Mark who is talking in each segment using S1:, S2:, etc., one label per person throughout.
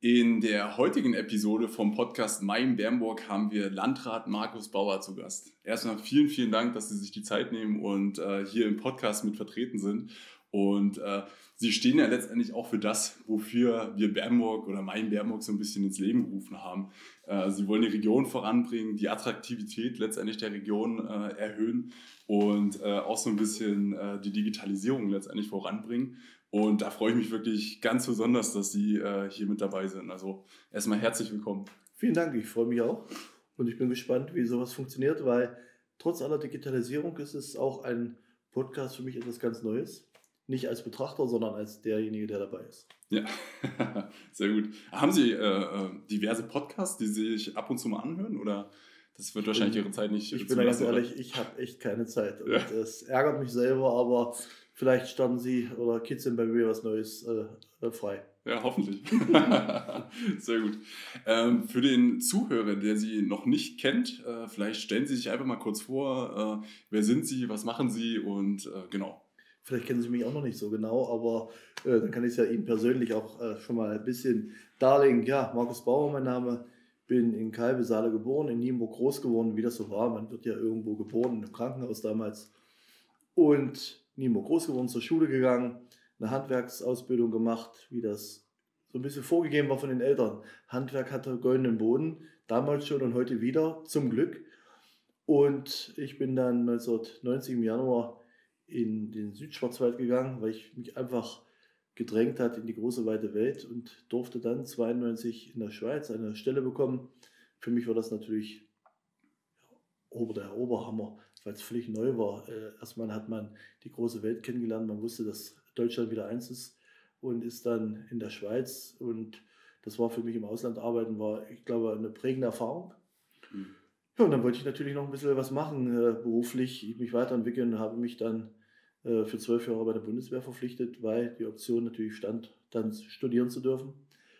S1: In der heutigen Episode vom Podcast Mein Bernburg haben wir Landrat Markus Bauer zu Gast. Erstmal vielen, vielen Dank, dass Sie sich die Zeit nehmen und hier im Podcast mit vertreten sind. Und Sie stehen ja letztendlich auch für das, wofür wir Bernburg oder Mein Bernburg so ein bisschen ins Leben gerufen haben. Sie wollen die Region voranbringen, die Attraktivität letztendlich der Region erhöhen und auch so ein bisschen die Digitalisierung letztendlich voranbringen. Und da freue ich mich wirklich ganz besonders, dass Sie hier mit dabei sind. Also erstmal herzlich willkommen.
S2: Vielen Dank, ich freue mich auch und ich bin gespannt, wie sowas funktioniert, weil trotz aller Digitalisierung ist es auch ein Podcast für mich etwas ganz Neues. Nicht als Betrachter, sondern als derjenige, der dabei ist.
S1: Ja, sehr gut. Haben Sie diverse Podcasts, die Sie sich ab und zu mal anhören? Oder das wird wahrscheinlich Ihre Zeit nicht
S2: Ich bin da ganz ehrlich, ich habe echt keine Zeit. Und das ärgert mich selber, aber vielleicht starten Sie oder kitzeln bei mir was Neues frei.
S1: Ja, hoffentlich. Sehr gut. Für den Zuhörer, der Sie noch nicht kennt, vielleicht stellen Sie sich einfach mal kurz vor, wer sind Sie, was machen Sie und genau.
S2: Vielleicht kennen Sie mich auch noch nicht so genau, aber dann kann ich es ja Ihnen persönlich auch schon mal ein bisschen darlegen. Ja, Markus Bauer, mein Name. Bin in Calbe-Saale geboren, in Nienburg groß geworden, wie das so war. Man wird ja irgendwo geboren, im Krankenhaus damals. Und Nienburg groß geworden, zur Schule gegangen, eine Handwerksausbildung gemacht, wie das so ein bisschen vorgegeben war von den Eltern. Handwerk hatte goldenen Boden, damals schon und heute wieder, zum Glück. Und ich bin dann 1990 im Januar in den Südschwarzwald gegangen, weil ich mich einfach gedrängt hat in die große weite Welt und durfte dann 1992 in der Schweiz eine Stelle bekommen. Für mich war das natürlich der Oberhammer, weil es völlig neu war. Erstmal hat man die große Welt kennengelernt, man wusste, dass Deutschland wieder eins ist und ist dann in der Schweiz. Und das war für mich im Ausland arbeiten, war, ich glaube, eine prägende Erfahrung. Ja, und dann wollte ich natürlich noch ein bisschen was machen, beruflich, mich weiterentwickeln, habe mich dann für 12 Jahre bei der Bundeswehr verpflichtet, weil die Option natürlich stand, dann studieren zu dürfen.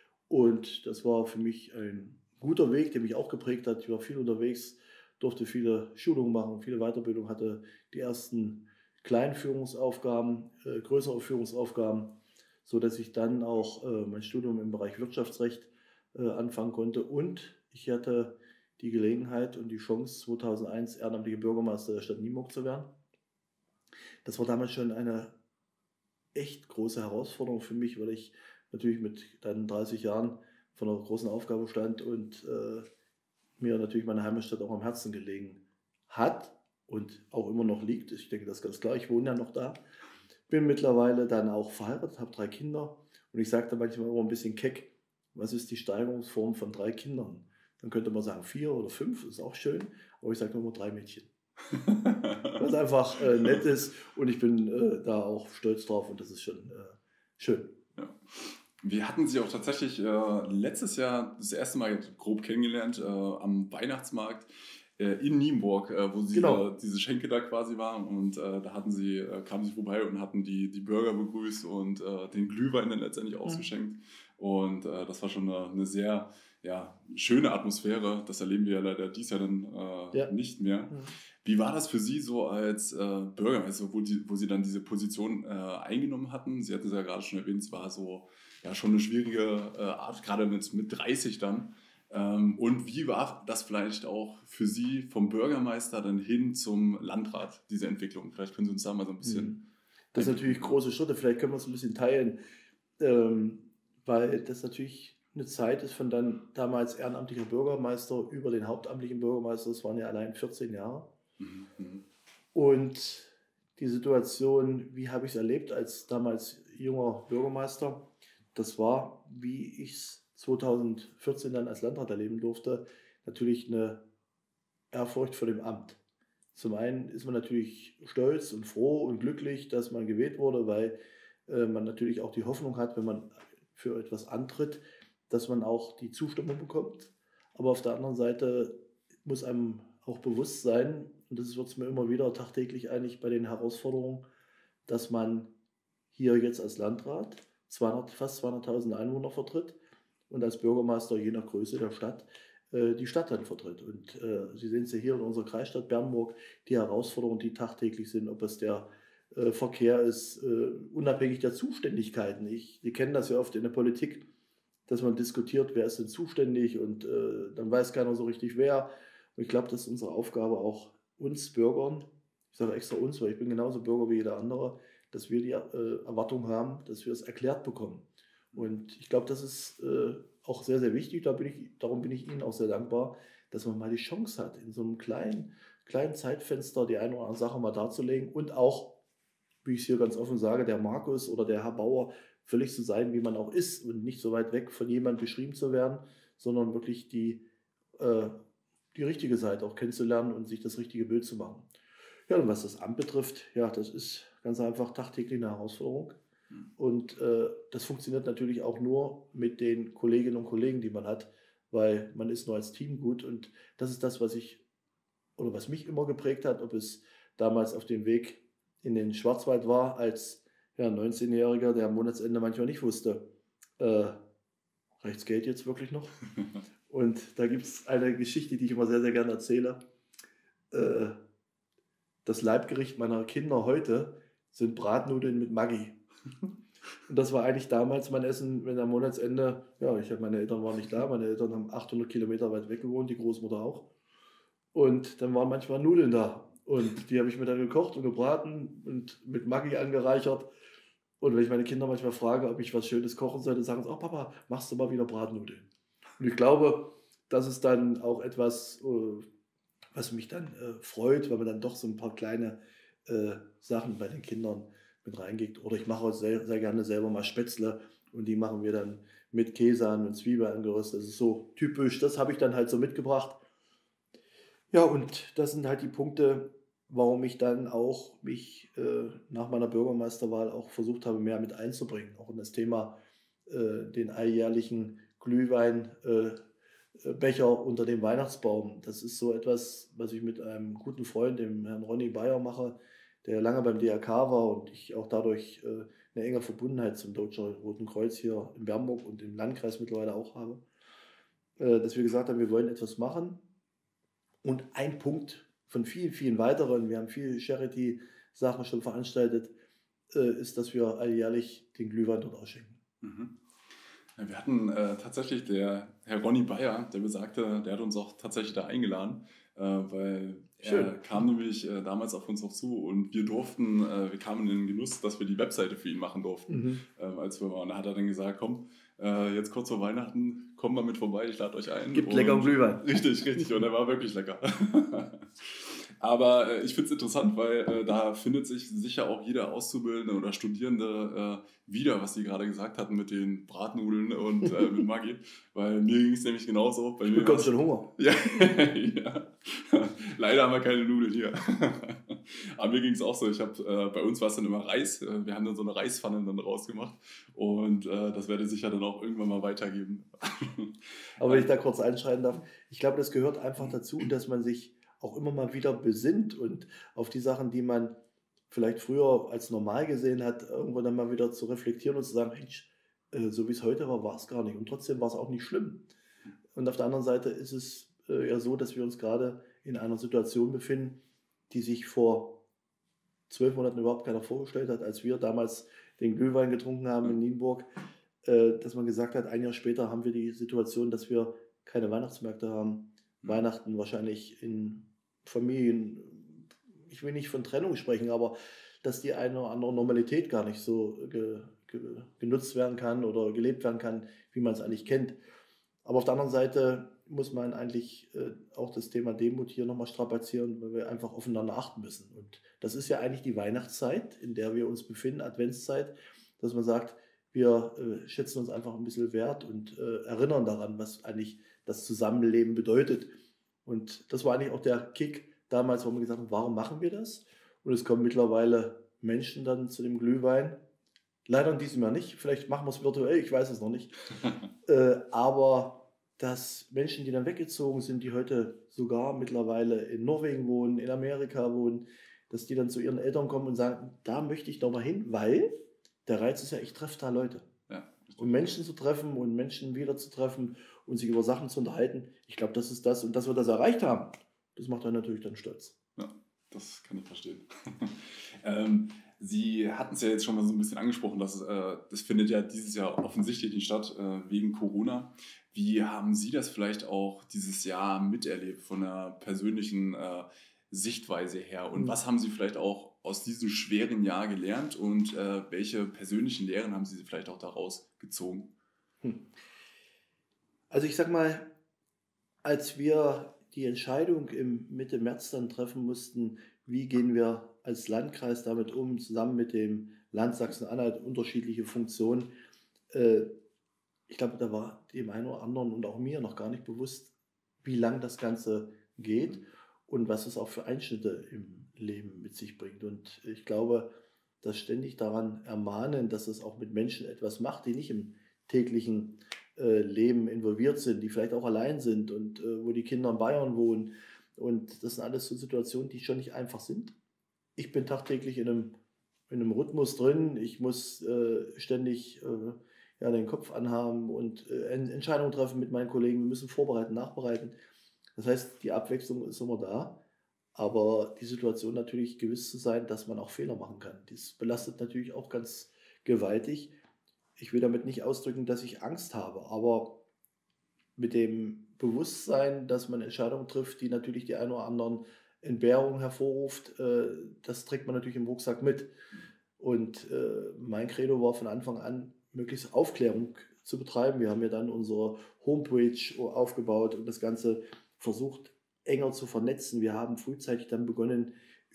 S2: Und das war für mich ein guter Weg, der mich auch geprägt hat. Ich war viel unterwegs, durfte viele Schulungen machen, viele Weiterbildungen, hatte die ersten kleinen Führungsaufgaben, größere Führungsaufgaben, sodass ich dann auch mein Studium im Bereich Wirtschaftsrecht anfangen konnte. Und ich hatte die Gelegenheit und die Chance, 2001 ehrenamtlicher Bürgermeister der Stadt Nienburg zu werden. Das war damals schon eine echt große Herausforderung für mich, weil ich natürlich mit dann 30 Jahren vor einer großen Aufgabe stand und mir natürlich meine Heimatstadt auch am Herzen gelegen hat und auch immer noch liegt. Ich denke, das ist ganz klar. Ich wohne ja noch da. Bin mittlerweile dann auch verheiratet, habe 3 Kinder und ich sage da manchmal immer ein bisschen keck, was ist die Steigerungsform von 3 Kindern? Dann könnte man sagen 4 oder 5, ist auch schön, aber ich sage immer 3 Mädchen. Was einfach nett ist und ich bin da auch stolz drauf und das ist schon schön.
S1: Ja. Wir hatten Sie auch tatsächlich letztes Jahr das erste Mal grob kennengelernt am Weihnachtsmarkt in Nienburg, wo Sie diese Schenke da quasi waren und da kamen Sie vorbei und hatten die Bürger begrüßt und den Glühwein dann letztendlich ausgeschenkt und das war schon eine sehr schöne Atmosphäre. Das erleben wir ja leider dieses Jahr dann nicht mehr. Wie war das für Sie so als Bürgermeister, wo Sie dann diese Position eingenommen hatten? Sie hatten es ja gerade schon erwähnt, es war so schon eine schwierige Art, gerade mit 30 dann. Und wie war das vielleicht auch für Sie vom Bürgermeister dann hin zum Landrat, diese Entwicklung? Vielleicht können Sie uns da mal so ein bisschen...
S2: Das sind natürlich große Schritte, vielleicht können wir es ein bisschen teilen, weil das natürlich eine Zeit ist von dann damals ehrenamtlicher Bürgermeister über den hauptamtlichen Bürgermeister, das waren ja allein 14 Jahre. Und die Situation, wie habe ich es erlebt als damals junger Bürgermeister, das war, wie ich es 2014 dann als Landrat erleben durfte, natürlich eine Ehrfurcht vor dem Amt. Zum einen ist man natürlich stolz und froh und glücklich, dass man gewählt wurde, weil man natürlich auch die Hoffnung hat, wenn man für etwas antritt, dass man auch die Zustimmung bekommt. Aber auf der anderen Seite muss einem auch bewusst sein, und das wird es mir immer wieder tagtäglich eigentlich bei den Herausforderungen, dass man hier jetzt als Landrat fast 200.000 Einwohner vertritt und als Bürgermeister je nach Größe der Stadt die Stadt dann vertritt. Und Sie sehen es ja hier in unserer Kreisstadt Bernburg, die Herausforderungen, die tagtäglich sind, ob es der Verkehr ist, unabhängig der Zuständigkeiten. Sie kennen das ja oft in der Politik, dass man diskutiert, wer ist denn zuständig und dann weiß keiner so richtig wer. Und ich glaube, das ist unsere Aufgabe auch uns Bürgern, ich sage extra uns, weil ich bin genauso Bürger wie jeder andere, dass wir die Erwartung haben, dass wir es erklärt bekommen. Und ich glaube, das ist auch sehr, sehr wichtig. Darum bin ich Ihnen auch sehr dankbar, dass man mal die Chance hat, in so einem kleinen Zeitfenster die eine oder andere Sache mal darzulegen und auch, wie ich es hier ganz offen sage, der Markus oder der Herr Bauer völlig zu sein, wie man auch ist und nicht so weit weg von jemandem beschrieben zu werden, sondern wirklich die richtige Seite auch kennenzulernen und sich das richtige Bild zu machen. Ja, und was das Amt betrifft, ja, das ist ganz einfach tagtäglich eine Herausforderung. Und das funktioniert natürlich auch nur mit den Kolleginnen und Kollegen, die man hat, weil man ist nur als Team gut. Und das ist das, was mich immer geprägt hat, ob es damals auf dem Weg in den Schwarzwald war, als 19-Jähriger, der am Monatsende manchmal nicht wusste, reicht's Geld jetzt wirklich noch? Und da gibt es eine Geschichte, die ich immer sehr, sehr gerne erzähle. Das Leibgericht meiner Kinder heute sind Bratnudeln mit Maggi. Und das war eigentlich damals mein Essen, wenn am Monatsende, meine Eltern waren nicht da, meine Eltern haben 800 Kilometer weit weg gewohnt, die Großmutter auch. Und dann waren manchmal Nudeln da. Und die habe ich mir dann gekocht und gebraten und mit Maggi angereichert. Und wenn ich meine Kinder manchmal frage, ob ich was Schönes kochen sollte, sagen sie, Papa, machst du mal wieder Bratnudeln. Und ich glaube, das ist dann auch etwas, was mich dann freut, weil man dann doch so ein paar kleine Sachen bei den Kindern mit reingeht. Oder ich mache auch sehr, sehr gerne selber mal Spätzle und die machen wir dann mit Käse an und Zwiebeln angeröstet. Das ist so typisch, das habe ich dann halt so mitgebracht. Ja, und das sind halt die Punkte, warum ich dann auch mich nach meiner Bürgermeisterwahl auch versucht habe, mehr mit einzubringen. Auch in das Thema den alljährlichen Glühweinbecher unter dem Weihnachtsbaum. Das ist so etwas, was ich mit einem guten Freund, dem Herrn Ronny Bayer, mache, der lange beim DRK war und ich auch dadurch eine enge Verbundenheit zum Deutschen Roten Kreuz hier in Bernburg und im Landkreis mittlerweile auch habe. Dass wir gesagt haben, wir wollen etwas machen. Und ein Punkt von vielen, vielen weiteren, wir haben viele Charity-Sachen schon veranstaltet, ist, dass wir alljährlich den Glühwein dort ausschenken.
S1: Mhm. Ja, wir hatten tatsächlich der Herr Ronny Bayer, der besagte, der hat uns auch tatsächlich da eingeladen, weil er kam nämlich damals auf uns auch zu und wir kamen in den Genuss, dass wir die Webseite für ihn machen durften, als wir waren. Und da hat er dann gesagt, komm, jetzt kurz vor Weihnachten, kommt mal mit vorbei, ich lade euch ein.
S2: Gibt leckeren Glühwein.
S1: Richtig. Und er war wirklich lecker. Aber ich finde es interessant, weil da findet sich sicher auch jeder Auszubildende oder Studierende wieder, was Sie gerade gesagt hatten mit den Bratnudeln und mit Maggi. Weil mir ging es nämlich genauso.
S2: Ich bekomme schon Hunger.
S1: Ja. Leider haben wir keine Nudeln hier. Aber mir ging es auch so. Bei uns war es dann immer Reis. Wir haben dann so eine Reispfanne dann rausgemacht. Und das werde ich sicher dann auch irgendwann mal weitergeben.
S2: Aber wenn ich da kurz einschreiten darf, ich glaube, das gehört einfach dazu, dass man sich auch immer mal wieder besinnt und auf die Sachen, die man vielleicht früher als normal gesehen hat, irgendwann dann mal wieder zu reflektieren und zu sagen, Mensch, so wie es heute war, war es gar nicht. Und trotzdem war es auch nicht schlimm. Und auf der anderen Seite ist es ja so, dass wir uns gerade in einer Situation befinden, die sich vor 12 Monaten überhaupt keiner vorgestellt hat, als wir damals den Glühwein getrunken haben in Nienburg, dass man gesagt hat, ein Jahr später haben wir die Situation, dass wir keine Weihnachtsmärkte haben. Weihnachten wahrscheinlich in Familien, ich will nicht von Trennung sprechen, aber dass die eine oder andere Normalität gar nicht so genutzt werden kann oder gelebt werden kann, wie man es eigentlich kennt. Aber auf der anderen Seite muss man eigentlich auch das Thema Demut hier nochmal strapazieren, weil wir einfach aufeinander achten müssen. Und das ist ja eigentlich die Weihnachtszeit, in der wir uns befinden, Adventszeit, dass man sagt, wir schätzen uns einfach ein bisschen wert und erinnern daran, was eigentlich das Zusammenleben bedeutet. Und das war eigentlich auch der Kick damals, wo wir gesagt haben, warum machen wir das? Und es kommen mittlerweile Menschen dann zu dem Glühwein. Leider in diesem Jahr nicht. Vielleicht machen wir es virtuell, ich weiß es noch nicht. Aber dass Menschen, die dann weggezogen sind, die heute sogar mittlerweile in Norwegen wohnen, in Amerika wohnen, dass die dann zu ihren Eltern kommen und sagen, da möchte ich doch mal hin, weil der Reiz ist ja, ich treffe da Leute.
S1: Ja,
S2: und Menschen zu treffen und Menschen wieder zu treffen und sich über Sachen zu unterhalten, ich glaube, das ist das. Und dass wir das erreicht haben, das macht einen natürlich dann stolz.
S1: Ja, das kann ich verstehen. Sie hatten es ja jetzt schon mal so ein bisschen angesprochen, dass das findet ja dieses Jahr offensichtlich nicht statt, wegen Corona. Wie haben Sie das vielleicht auch dieses Jahr miterlebt von der persönlichen Sichtweise her? Und was haben Sie vielleicht auch aus diesem schweren Jahr gelernt und welche persönlichen Lehren haben Sie vielleicht auch daraus gezogen?
S2: Also ich sag mal, als wir die Entscheidung im Mitte März dann treffen mussten, wie gehen wir als Landkreis damit um, zusammen mit dem Land Sachsen-Anhalt, unterschiedliche Funktionen. Ich glaube, da war dem einen oder anderen und auch mir noch gar nicht bewusst, wie lang das Ganze geht und was es auch für Einschnitte im Leben mit sich bringt. Und ich glaube, dass ständig daran ermahnen, dass es auch mit Menschen etwas macht, die nicht im täglichen Leben involviert sind, die vielleicht auch allein sind und wo die Kinder in Bayern wohnen. Und das sind alles so Situationen, die schon nicht einfach sind. Ich bin tagtäglich in einem Rhythmus drin. Ich muss ständig den Kopf anhaben und Entscheidungen treffen mit meinen Kollegen. Wir müssen vorbereiten, nachbereiten. Das heißt, die Abwechslung ist immer da. Aber die Situation natürlich gewiss zu sein, dass man auch Fehler machen kann. Das belastet natürlich auch ganz gewaltig. Ich will damit nicht ausdrücken, dass ich Angst habe, aber mit dem Bewusstsein, dass man Entscheidungen trifft, die natürlich die ein oder anderen Entbehrungen hervorruft, das trägt man natürlich im Rucksack mit. Und mein Credo war von Anfang an, möglichst Aufklärung zu betreiben. Wir haben ja dann unsere Homepage aufgebaut und das Ganze versucht enger zu vernetzen. Wir haben frühzeitig dann begonnen,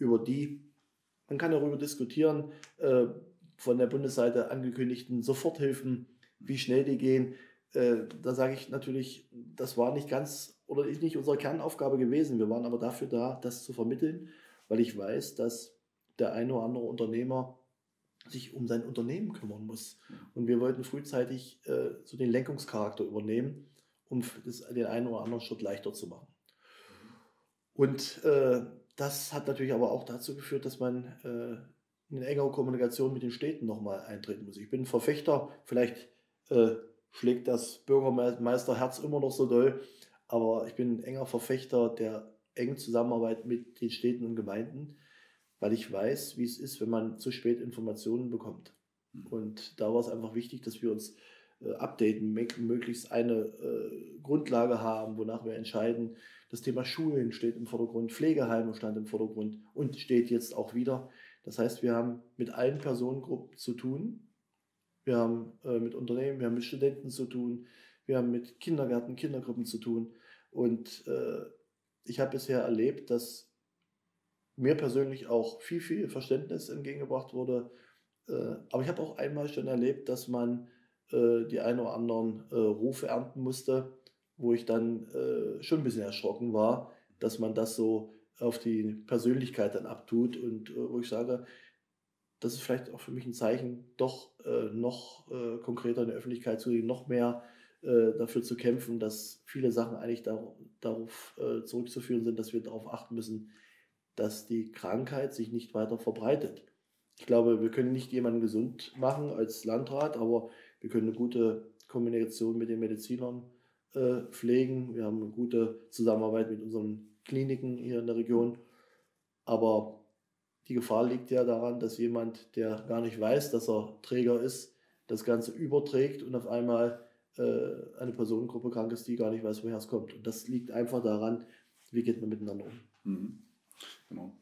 S2: man kann darüber diskutieren, von der Bundesseite angekündigten Soforthilfen, wie schnell die gehen. Da sage ich natürlich, das war nicht nicht unsere Kernaufgabe gewesen. Wir waren aber dafür da, das zu vermitteln, weil ich weiß, dass der eine oder andere Unternehmer sich um sein Unternehmen kümmern muss. Und wir wollten frühzeitig so den Lenkungscharakter übernehmen, um den einen oder anderen Schritt leichter zu machen. Und das hat natürlich aber auch dazu geführt, dass man in engere Kommunikation mit den Städten nochmal eintreten muss. Ich bin ein Verfechter, vielleicht schlägt das Bürgermeisterherz immer noch so doll, aber ich bin ein enger Verfechter der engen Zusammenarbeit mit den Städten und Gemeinden, weil ich weiß, wie es ist, wenn man zu spät Informationen bekommt. Und da war es einfach wichtig, dass wir uns updaten, möglichst eine Grundlage haben, wonach wir entscheiden. Das Thema Schulen steht im Vordergrund, Pflegeheime stand im Vordergrund und steht jetzt auch wieder. Das heißt, wir haben mit allen Personengruppen zu tun. Wir haben mit Unternehmen, wir haben mit Studenten zu tun, wir haben mit Kindergärten, Kindergruppen zu tun. Und ich habe bisher erlebt, dass mir persönlich auch viel Verständnis entgegengebracht wurde. Aber ich habe auch einmal schon erlebt, dass man die ein oder anderen Rufe ernten musste, wo ich dann schon ein bisschen erschrocken war, dass man das so auf die Persönlichkeit dann abtut und wo ich sage, das ist vielleicht auch für mich ein Zeichen, doch noch konkreter in der Öffentlichkeit zu gehen, noch mehr dafür zu kämpfen, dass viele Sachen eigentlich darauf zurückzuführen sind, dass wir darauf achten müssen, dass die Krankheit sich nicht weiter verbreitet. Ich glaube, wir können nicht jemanden gesund machen als Landrat, aber wir können eine gute Kommunikation mit den Medizinern pflegen. Wir haben eine gute Zusammenarbeit mit unseren Kliniken hier in der Region. Aber die Gefahr liegt ja daran, dass jemand, der gar nicht weiß, dass er Träger ist, das Ganze überträgt und auf einmal eine Personengruppe krank ist, die gar nicht weiß, woher es kommt. Und das liegt einfach daran, wie geht man miteinander um.
S1: Mhm. Genau.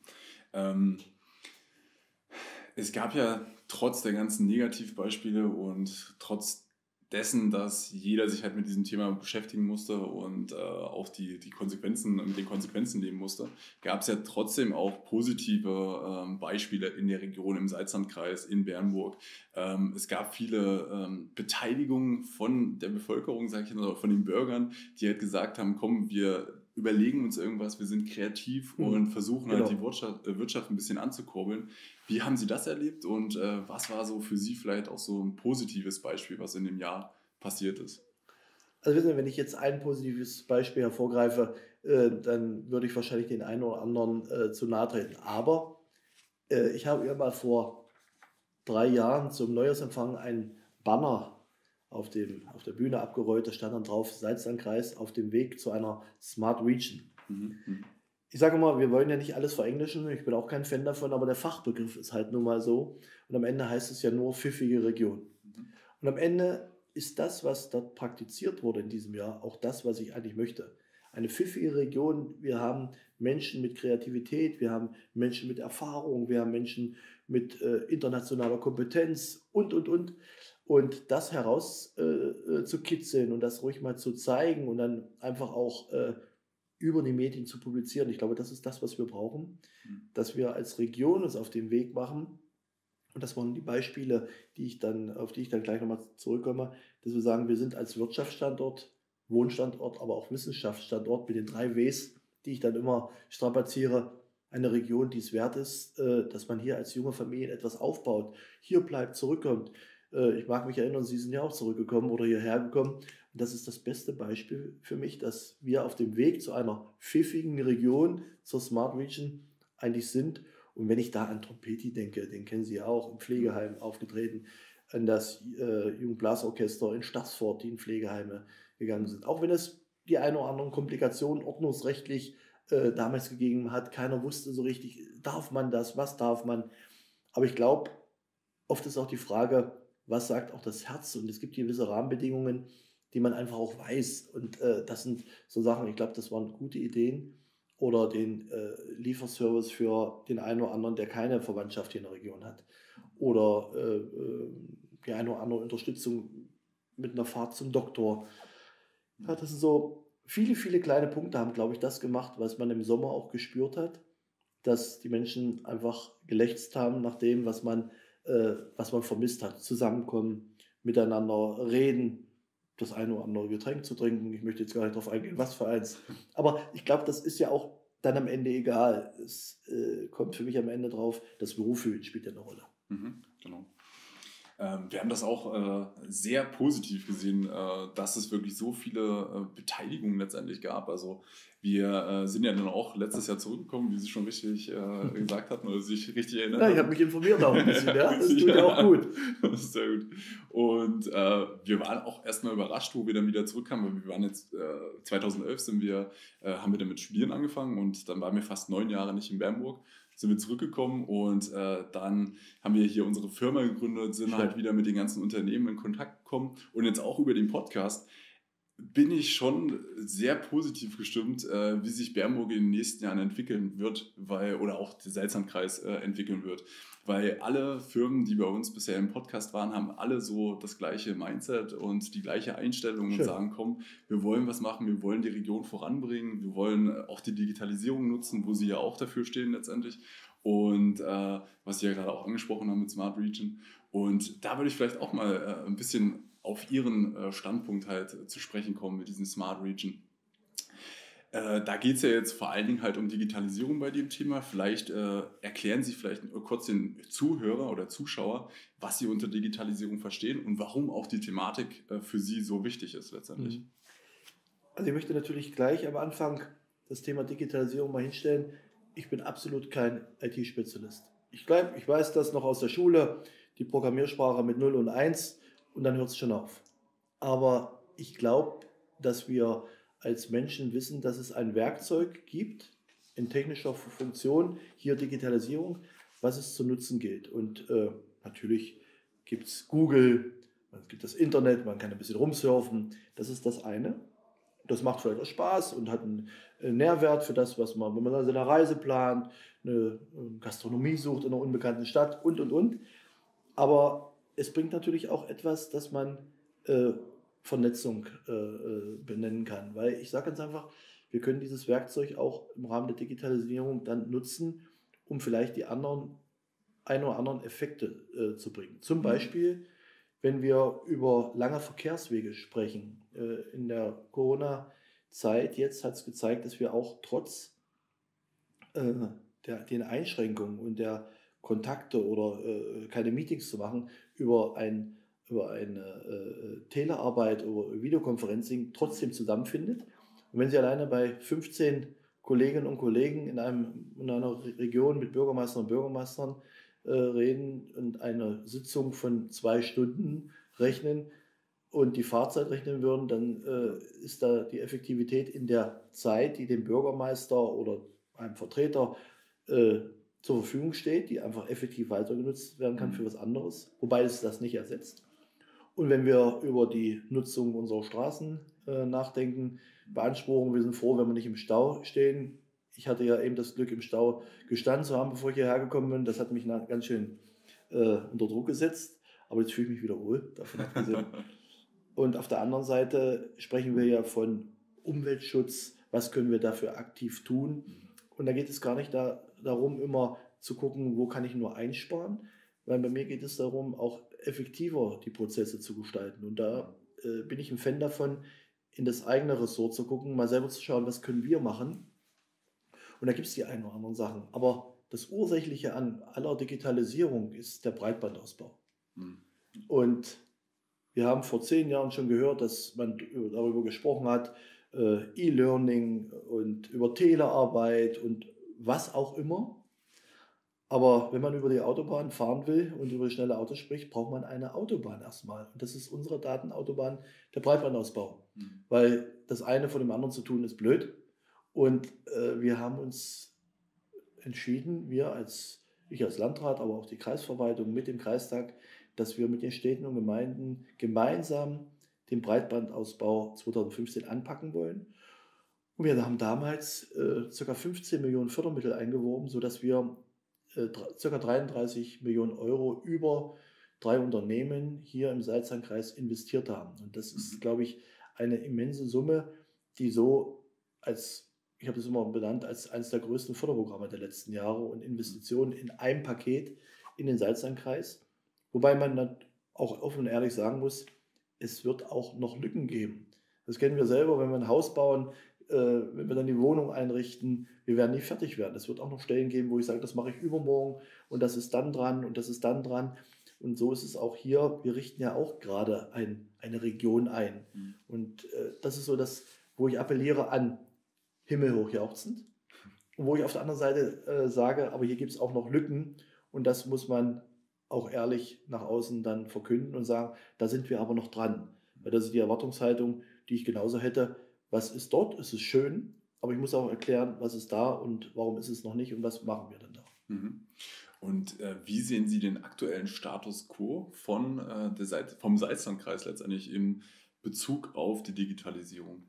S1: Es gab ja trotz der ganzen Negativbeispiele und trotz dessen, dass jeder sich halt mit diesem Thema beschäftigen musste und auch mit den Konsequenzen leben musste, gab es ja trotzdem auch positive Beispiele in der Region, im Salzlandkreis, in Bernburg. Es gab viele Beteiligungen von der Bevölkerung, sag ich mal, von den Bürgern, die halt gesagt haben, komm, wir überlegen uns irgendwas, wir sind kreativ und versuchen halt die Wirtschaft ein bisschen anzukurbeln. Wie haben Sie das erlebt und was war so für Sie vielleicht auch so ein positives Beispiel, was in dem Jahr passiert ist?
S2: Also wissen Sie, wenn ich jetzt ein positives Beispiel hervorgreife, dann würde ich wahrscheinlich den einen oder anderen zu nahe treten. Aber ich habe ja mal vor 3 Jahren zum Neujahrsempfang ein Banner auf der Bühne abgerollt, da stand dann drauf, Salzlandkreis auf dem Weg zu einer Smart Region. ich sage mal, wir wollen ja nicht alles verenglischen, ich bin auch kein Fan davon, aber der Fachbegriff ist halt nun mal so. Und am Ende heißt es ja nur pfiffige Region. Und am Ende ist das, was dort praktiziert wurde in diesem Jahr, auch das, was ich eigentlich möchte. Eine pfiffige Region, wir haben Menschen mit Kreativität, wir haben Menschen mit Erfahrung, wir haben Menschen mit internationaler Kompetenz und. Und das heraus zu kitzeln und das ruhig mal zu zeigen und dann einfach auch über die Medien zu publizieren. Ich glaube, das ist das, was wir brauchen, dass wir als Region uns auf den Weg machen. Und das waren die Beispiele, auf die ich dann gleich nochmal zurückkomme, dass wir sagen, wir sind als Wirtschaftsstandort, Wohnstandort, aber auch Wissenschaftsstandort mit den 3 Ws, die ich dann immer strapaziere, eine Region, die es wert ist, dass man hier als junge Familie etwas aufbaut, hier bleibt, zurückkommt. Ich mag mich erinnern, Sie sind ja auch zurückgekommen oder hierher gekommen. Und das ist das beste Beispiel für mich, dass wir auf dem Weg zu einer pfiffigen Region, zur Smart Region eigentlich sind. Und wenn ich da an Trompeti denke, den kennen Sie ja auch, im Pflegeheim aufgetreten, an das Jugendblasorchester in Stassfurt, die in Pflegeheime gegangen sind. Auch wenn es die eine oder anderen Komplikationen ordnungsrechtlich damals gegeben hat, keiner wusste so richtig, darf man das, was darf man. Aber ich glaube, oft ist auch die Frage, was sagt auch das Herz? Und es gibt gewisse Rahmenbedingungen, die man einfach auch weiß. Und das sind so Sachen, ich glaube, das waren gute Ideen. Oder den Lieferservice für den einen oder anderen, der keine Verwandtschaft hier in der Region hat. Oder die eine oder andere Unterstützung mit einer Fahrt zum Doktor. Ja, das sind so viele, viele kleine Punkte, haben, glaube ich, das gemacht, was man im Sommer auch gespürt hat, dass die Menschen einfach gelächzt haben nach dem, was man vermisst hat. Zusammenkommen, miteinander reden, das eine oder andere Getränk zu trinken. Ich möchte jetzt gar nicht darauf eingehen, was für eins. Aber ich glaube, das ist ja auch dann am Ende egal. Es kommt für mich am Ende drauf, das Berufsfühlen spielt ja eine Rolle.
S1: Genau. Wir haben das auch sehr positiv gesehen, dass es wirklich so viele Beteiligungen letztendlich gab. Also wir sind ja dann auch letztes Jahr zurückgekommen, wie Sie schon richtig gesagt hatten oder sich richtig erinnern.
S2: Ja, ich habe mich informiert auch ein bisschen, ja. Das tut ja auch gut.
S1: Das ist sehr gut. Und wir waren auch erstmal überrascht, wo wir dann wieder zurückkamen, weil wir waren jetzt 2011 haben wir dann mit Studieren angefangen und dann waren wir fast 9 Jahre nicht in Bernburg. Sind wir zurückgekommen und dann haben wir hier unsere Firma gegründet, sind halt wieder mit den ganzen Unternehmen in Kontakt gekommen und jetzt auch über den Podcast bin ich schon sehr positiv gestimmt, wie sich Bernburg in den nächsten Jahren entwickeln wird, oder auch der Salzlandkreis entwickeln wird. Weil alle Firmen, die bei uns bisher im Podcast waren, haben alle so das gleiche Mindset und die gleiche Einstellung und sagen, komm, wir wollen was machen, wir wollen die Region voranbringen, wir wollen auch die Digitalisierung nutzen, wo sie ja auch dafür stehen letztendlich. Und was Sie ja gerade auch angesprochen haben mit Smart Region. Und da würde ich vielleicht auch mal ein bisschen auf Ihren Standpunkt halt zu sprechen kommen mit diesem Smart Region. Da geht es ja jetzt vor allen Dingen halt um Digitalisierung bei dem Thema. Vielleicht erklären Sie vielleicht kurz den Zuhörer oder Zuschauer, was Sie unter Digitalisierung verstehen und warum auch die Thematik für Sie so wichtig ist letztendlich.
S2: Also ich möchte natürlich gleich am Anfang das Thema Digitalisierung mal hinstellen. Ich bin absolut kein IT-Spezialist. Ich weiß das noch aus der Schule, die Programmiersprache mit 0 und 1 und dann hört es schon auf. Aber ich glaube, dass wir als Menschen wissen, dass es ein Werkzeug gibt in technischer Funktion, hier Digitalisierung, was es zu nutzen gilt. Und natürlich gibt es Google, es gibt das Internet, man kann ein bisschen rumsurfen, das ist das eine. Das macht vielleicht auch Spaß und hat einen Nährwert für das, was man, wenn man seine Reise plant, eine Gastronomie sucht in einer unbekannten Stadt und. Aber es bringt natürlich auch etwas, das man Vernetzung benennen kann. Weil ich sage ganz einfach, wir können dieses Werkzeug auch im Rahmen der Digitalisierung dann nutzen, um vielleicht die ein oder anderen Effekte zu bringen. Zum Beispiel, wenn wir über lange Verkehrswege sprechen. In der Corona-Zeit jetzt hat es gezeigt, dass wir auch trotz den Einschränkungen und der Kontakte oder keine Meetings zu machen, über eine Telearbeit oder Videoconferencing trotzdem zusammenfindet. Und wenn Sie alleine bei 15 Kolleginnen und Kollegen in einer Region mit Bürgermeistern und Bürgermeistern reden und eine Sitzung von 2 Stunden rechnen und die Fahrzeit rechnen würden, dann ist da die Effektivität in der Zeit, die dem Bürgermeister oder einem Vertreter zur Verfügung steht, die einfach effektiv weitergenutzt werden kann für was anderes, wobei es das nicht ersetzt. Und wenn wir über die Nutzung unserer Straßen nachdenken, beanspruchen, wir sind froh, wenn wir nicht im Stau stehen. Ich hatte ja eben das Glück, im Stau gestanden zu haben, bevor ich hierher gekommen bin. Das hat mich ganz schön unter Druck gesetzt, aber jetzt fühle ich mich wieder wohl, davon abgesehen. Und auf der anderen Seite sprechen wir ja von Umweltschutz, was können wir dafür aktiv tun. Und da geht es gar nicht darum, immer zu gucken, wo kann ich nur einsparen, weil bei mir geht es darum, auch effektiver die Prozesse zu gestalten. Und da bin ich ein Fan davon, in das eigene Ressort zu gucken, mal selber zu schauen, was können wir machen. Und da gibt es die ein oder anderen Sachen. Aber das Ursächliche an aller Digitalisierung ist der Breitbandausbau. Und wir haben vor 10 Jahren schon gehört, dass man darüber gesprochen hat, E-Learning und über Telearbeit und was auch immer. Aber wenn man über die Autobahn fahren will und über schnelle Autos spricht, braucht man eine Autobahn erstmal. Und das ist unsere Datenautobahn, der Breitbandausbau. Weil das eine von dem anderen zu tun ist blöd. Und wir haben uns entschieden, ich als Landrat, aber auch die Kreisverwaltung mit dem Kreistag, dass wir mit den Städten und Gemeinden gemeinsam den Breitbandausbau 2015 anpacken wollen. Und wir haben damals ca. 15 Millionen Fördermittel eingeworben, sodass wir ca. 33 Millionen Euro über 3 Unternehmen hier im Salzlandkreis investiert haben. Und das ist, glaube ich, eine immense Summe, die so ich habe das immer benannt, als eines der größten Förderprogramme der letzten Jahre und Investitionen in einem Paket in den Salzlandkreis. Wobei man dann auch offen und ehrlich sagen muss, es wird auch noch Lücken geben. Das kennen wir selber, wenn wir ein Haus bauen, wenn wir dann die Wohnung einrichten, wir werden nie fertig werden. Es wird auch noch Stellen geben, wo ich sage, das mache ich übermorgen und das ist dann dran und das ist dann dran. Und so ist es auch hier. Wir richten ja auch gerade eine Region ein. Und das ist so das, wo ich appelliere an himmelhoch jauchzend. Und wo ich auf der anderen Seite sage, aber hier gibt es auch noch Lücken und das muss man auch ehrlich nach außen dann verkünden und sagen, da sind wir aber noch dran. Weil das ist die Erwartungshaltung, die ich genauso hätte. Was ist dort? Es ist schön, aber ich muss auch erklären, was ist da und warum ist es noch nicht und was machen wir denn da.
S1: Und wie sehen Sie den aktuellen Status quo vom Salzlandkreis letztendlich in Bezug auf die Digitalisierung?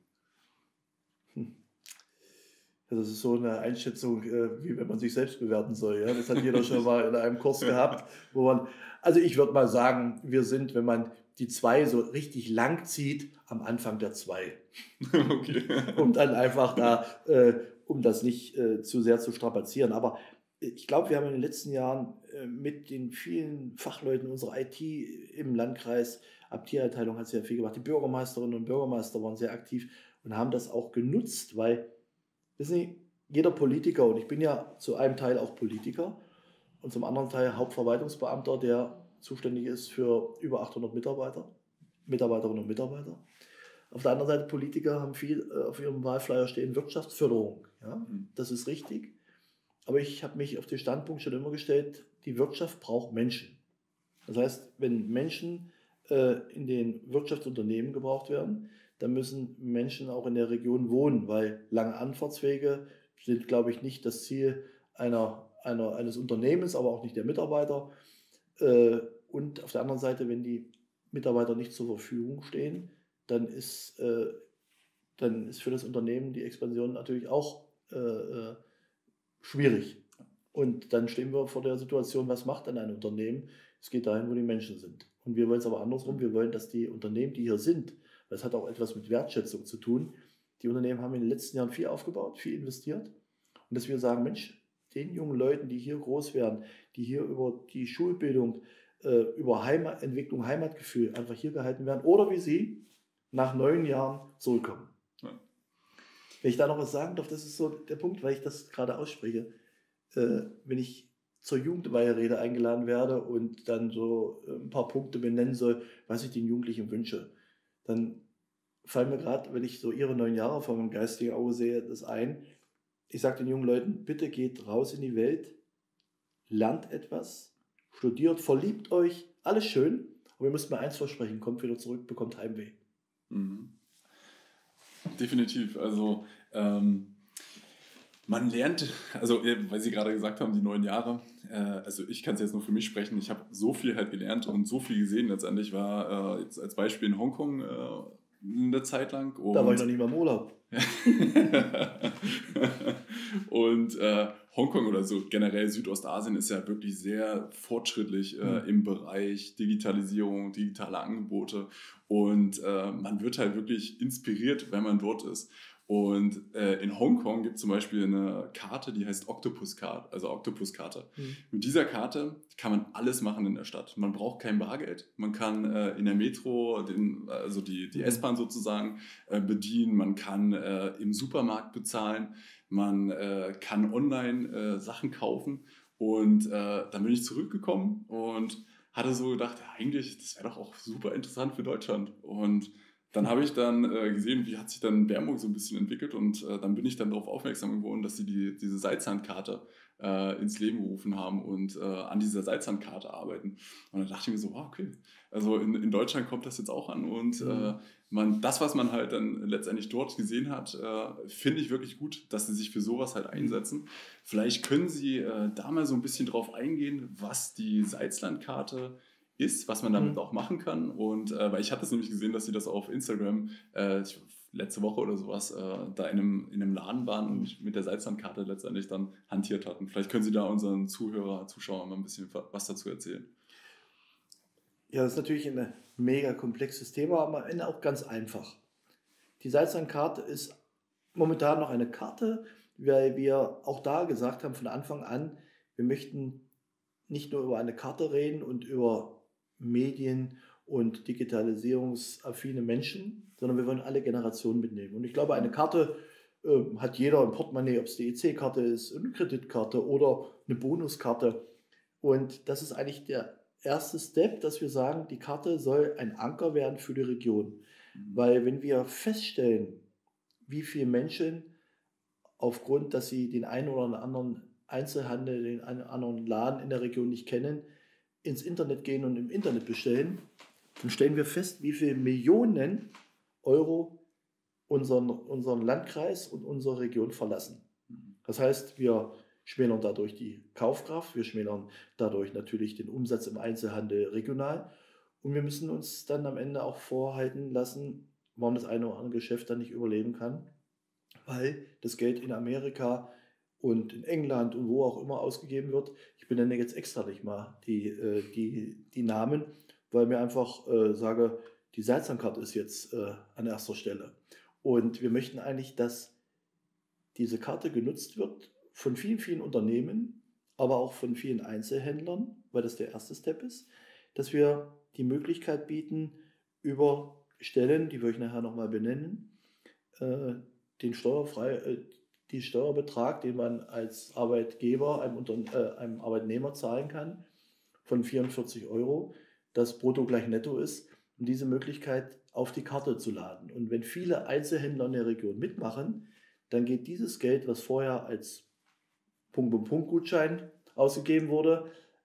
S2: Das ist so eine Einschätzung, wie wenn man sich selbst bewerten soll. Ja? Das hat jeder schon mal in einem Kurs gehabt, also ich würde mal sagen, wir sind, wenn man die 2 so richtig lang zieht, am Anfang der 2. Okay. Um dann einfach um das nicht zu sehr zu strapazieren. Aber ich glaube, wir haben in den letzten Jahren mit den vielen Fachleuten unserer IT im Landkreis, Abteilung hat sehr viel gemacht, die Bürgermeisterinnen und Bürgermeister waren sehr aktiv und haben das auch genutzt, weil wissen Sie, jeder Politiker, und ich bin ja zu einem Teil auch Politiker und zum anderen Teil Hauptverwaltungsbeamter, der zuständig ist für über 800 Mitarbeiterinnen und Mitarbeiter. Auf der anderen Seite Politiker haben viel auf ihrem Wahlflyer stehen Wirtschaftsförderung. Ja? Das ist richtig. Aber ich habe mich auf den Standpunkt schon immer gestellt, die Wirtschaft braucht Menschen. Das heißt, wenn Menschen in den Wirtschaftsunternehmen gebraucht werden, dann müssen Menschen auch in der Region wohnen, weil lange Anfahrtswege sind, glaube ich, nicht das Ziel eines Unternehmens, aber auch nicht der Mitarbeiter. Und auf der anderen Seite, wenn die Mitarbeiter nicht zur Verfügung stehen, dann ist für das Unternehmen die Expansion natürlich auch schwierig. Und dann stehen wir vor der Situation, was macht denn ein Unternehmen? Es geht dahin, wo die Menschen sind. Und wir wollen es aber andersrum. Wir wollen, dass die Unternehmen, die hier sind, das hat auch etwas mit Wertschätzung zu tun, die Unternehmen haben in den letzten Jahren viel aufgebaut, viel investiert. Und dass wir sagen, Mensch, den jungen Leuten, die hier groß werden, die hier über die Schulbildung, über Entwicklung, Heimatgefühl einfach hier gehalten werden oder wie sie nach 9 Jahren zurückkommen. Ja. Wenn ich da noch was sagen darf, das ist so der Punkt, weil ich das gerade ausspreche. Wenn ich zur Jugendweiherrede eingeladen werde und dann so ein paar Punkte benennen soll, was ich den Jugendlichen wünsche, dann fallen mir gerade, wenn ich so ihre 9 Jahre vor meinem geistigen Auge sehe, das ein. Ich sage den jungen Leuten, bitte geht raus in die Welt, lernt etwas, studiert, verliebt euch, alles schön, aber ihr müsst mir eins versprechen, kommt wieder zurück, bekommt Heimweh.
S1: Definitiv, also Man lernt, also weil Sie gerade gesagt haben, die 9 Jahre, also ich kann es jetzt nur für mich sprechen, ich habe so viel halt gelernt und so viel gesehen. Letztendlich war jetzt als Beispiel in Hongkong eine Zeit lang.
S2: Da war ich noch nicht mal im Urlaub.
S1: Und Hongkong oder so generell Südostasien ist ja wirklich sehr fortschrittlich im Bereich Digitalisierung, digitale Angebote und man wird halt wirklich inspiriert, wenn man dort ist. Und in Hongkong gibt es zum Beispiel eine Karte, die heißt Octopus-Karte, also Octopus-Karte. Mit dieser Karte kann man alles machen in der Stadt. Man braucht kein Bargeld. Man kann in der Metro also die S-Bahn sozusagen bedienen. Man kann im Supermarkt bezahlen. Man kann online Sachen kaufen. Und dann bin ich zurückgekommen und hatte so gedacht, ja, eigentlich, das wäre doch auch super interessant für Deutschland. Und dann habe ich dann gesehen, wie hat sich dann Bernburg so ein bisschen entwickelt und dann bin ich dann darauf aufmerksam geworden, dass sie diese Salzhandkarte ins Leben gerufen haben und an dieser Salzhandkarte arbeiten. Und dann dachte ich mir so, wow, okay, also in Deutschland kommt das jetzt auch an und das, was man halt dann letztendlich dort gesehen hat, finde ich wirklich gut, dass sie sich für sowas halt einsetzen. Vielleicht können Sie da mal so ein bisschen drauf eingehen, was die Salzlandkarte ist, was man damit auch machen kann. Und weil ich hatte es nämlich gesehen, dass sie das auf Instagram letzte Woche oder sowas da in einem Laden waren und mit der Salzlandkarte letztendlich dann hantiert hatten. Vielleicht können Sie da unseren Zuschauern mal ein bisschen was dazu erzählen.
S2: Ja, das ist natürlich ein mega komplexes Thema, aber am Ende auch ganz einfach. Die Salzlandkarte ist momentan noch eine Karte, weil wir auch da gesagt haben von Anfang an, wir möchten nicht nur über eine Karte reden und über Medien und digitalisierungsaffine Menschen, sondern wir wollen alle Generationen mitnehmen. Und ich glaube, eine Karte hat jeder im Portemonnaie, ob es die EC-Karte ist, eine Kreditkarte oder eine Bonuskarte. Und das ist eigentlich der erste Step, dass wir sagen, die Karte soll ein Anker werden für die Region. Weil wenn wir feststellen, wie viele Menschen aufgrund, dass sie den einen oder anderen Einzelhandel, den einen oder anderen Laden in der Region nicht kennen, ins Internet gehen und im Internet bestellen, dann stellen wir fest, wie viele Millionen Euro unseren Landkreis und unsere Region verlassen. Das heißt, wir schmälern dadurch die Kaufkraft, wir schmälern dadurch natürlich den Umsatz im Einzelhandel regional und wir müssen uns dann am Ende auch vorhalten lassen, warum das eine oder andere Geschäft dann nicht überleben kann, weil das Geld in Amerika und in England und wo auch immer ausgegeben wird. Ich benenne jetzt extra nicht mal die Namen, weil mir einfach sage, die Salzlandkarte ist jetzt an erster Stelle. Und wir möchten eigentlich, dass diese Karte genutzt wird von vielen, vielen Unternehmen, aber auch von vielen Einzelhändlern, weil das der erste Step ist, dass wir die Möglichkeit bieten, über Stellen, die wir euch nachher nochmal benennen, den Steuerbetrag, den man als Arbeitgeber einem Arbeitnehmer zahlen kann, von 44 €, das brutto gleich netto ist, um diese Möglichkeit auf die Karte zu laden. Und wenn viele Einzelhändler in der Region mitmachen, dann geht dieses Geld, was vorher als Punkt-Punkt-Gutschein ausgegeben wurde,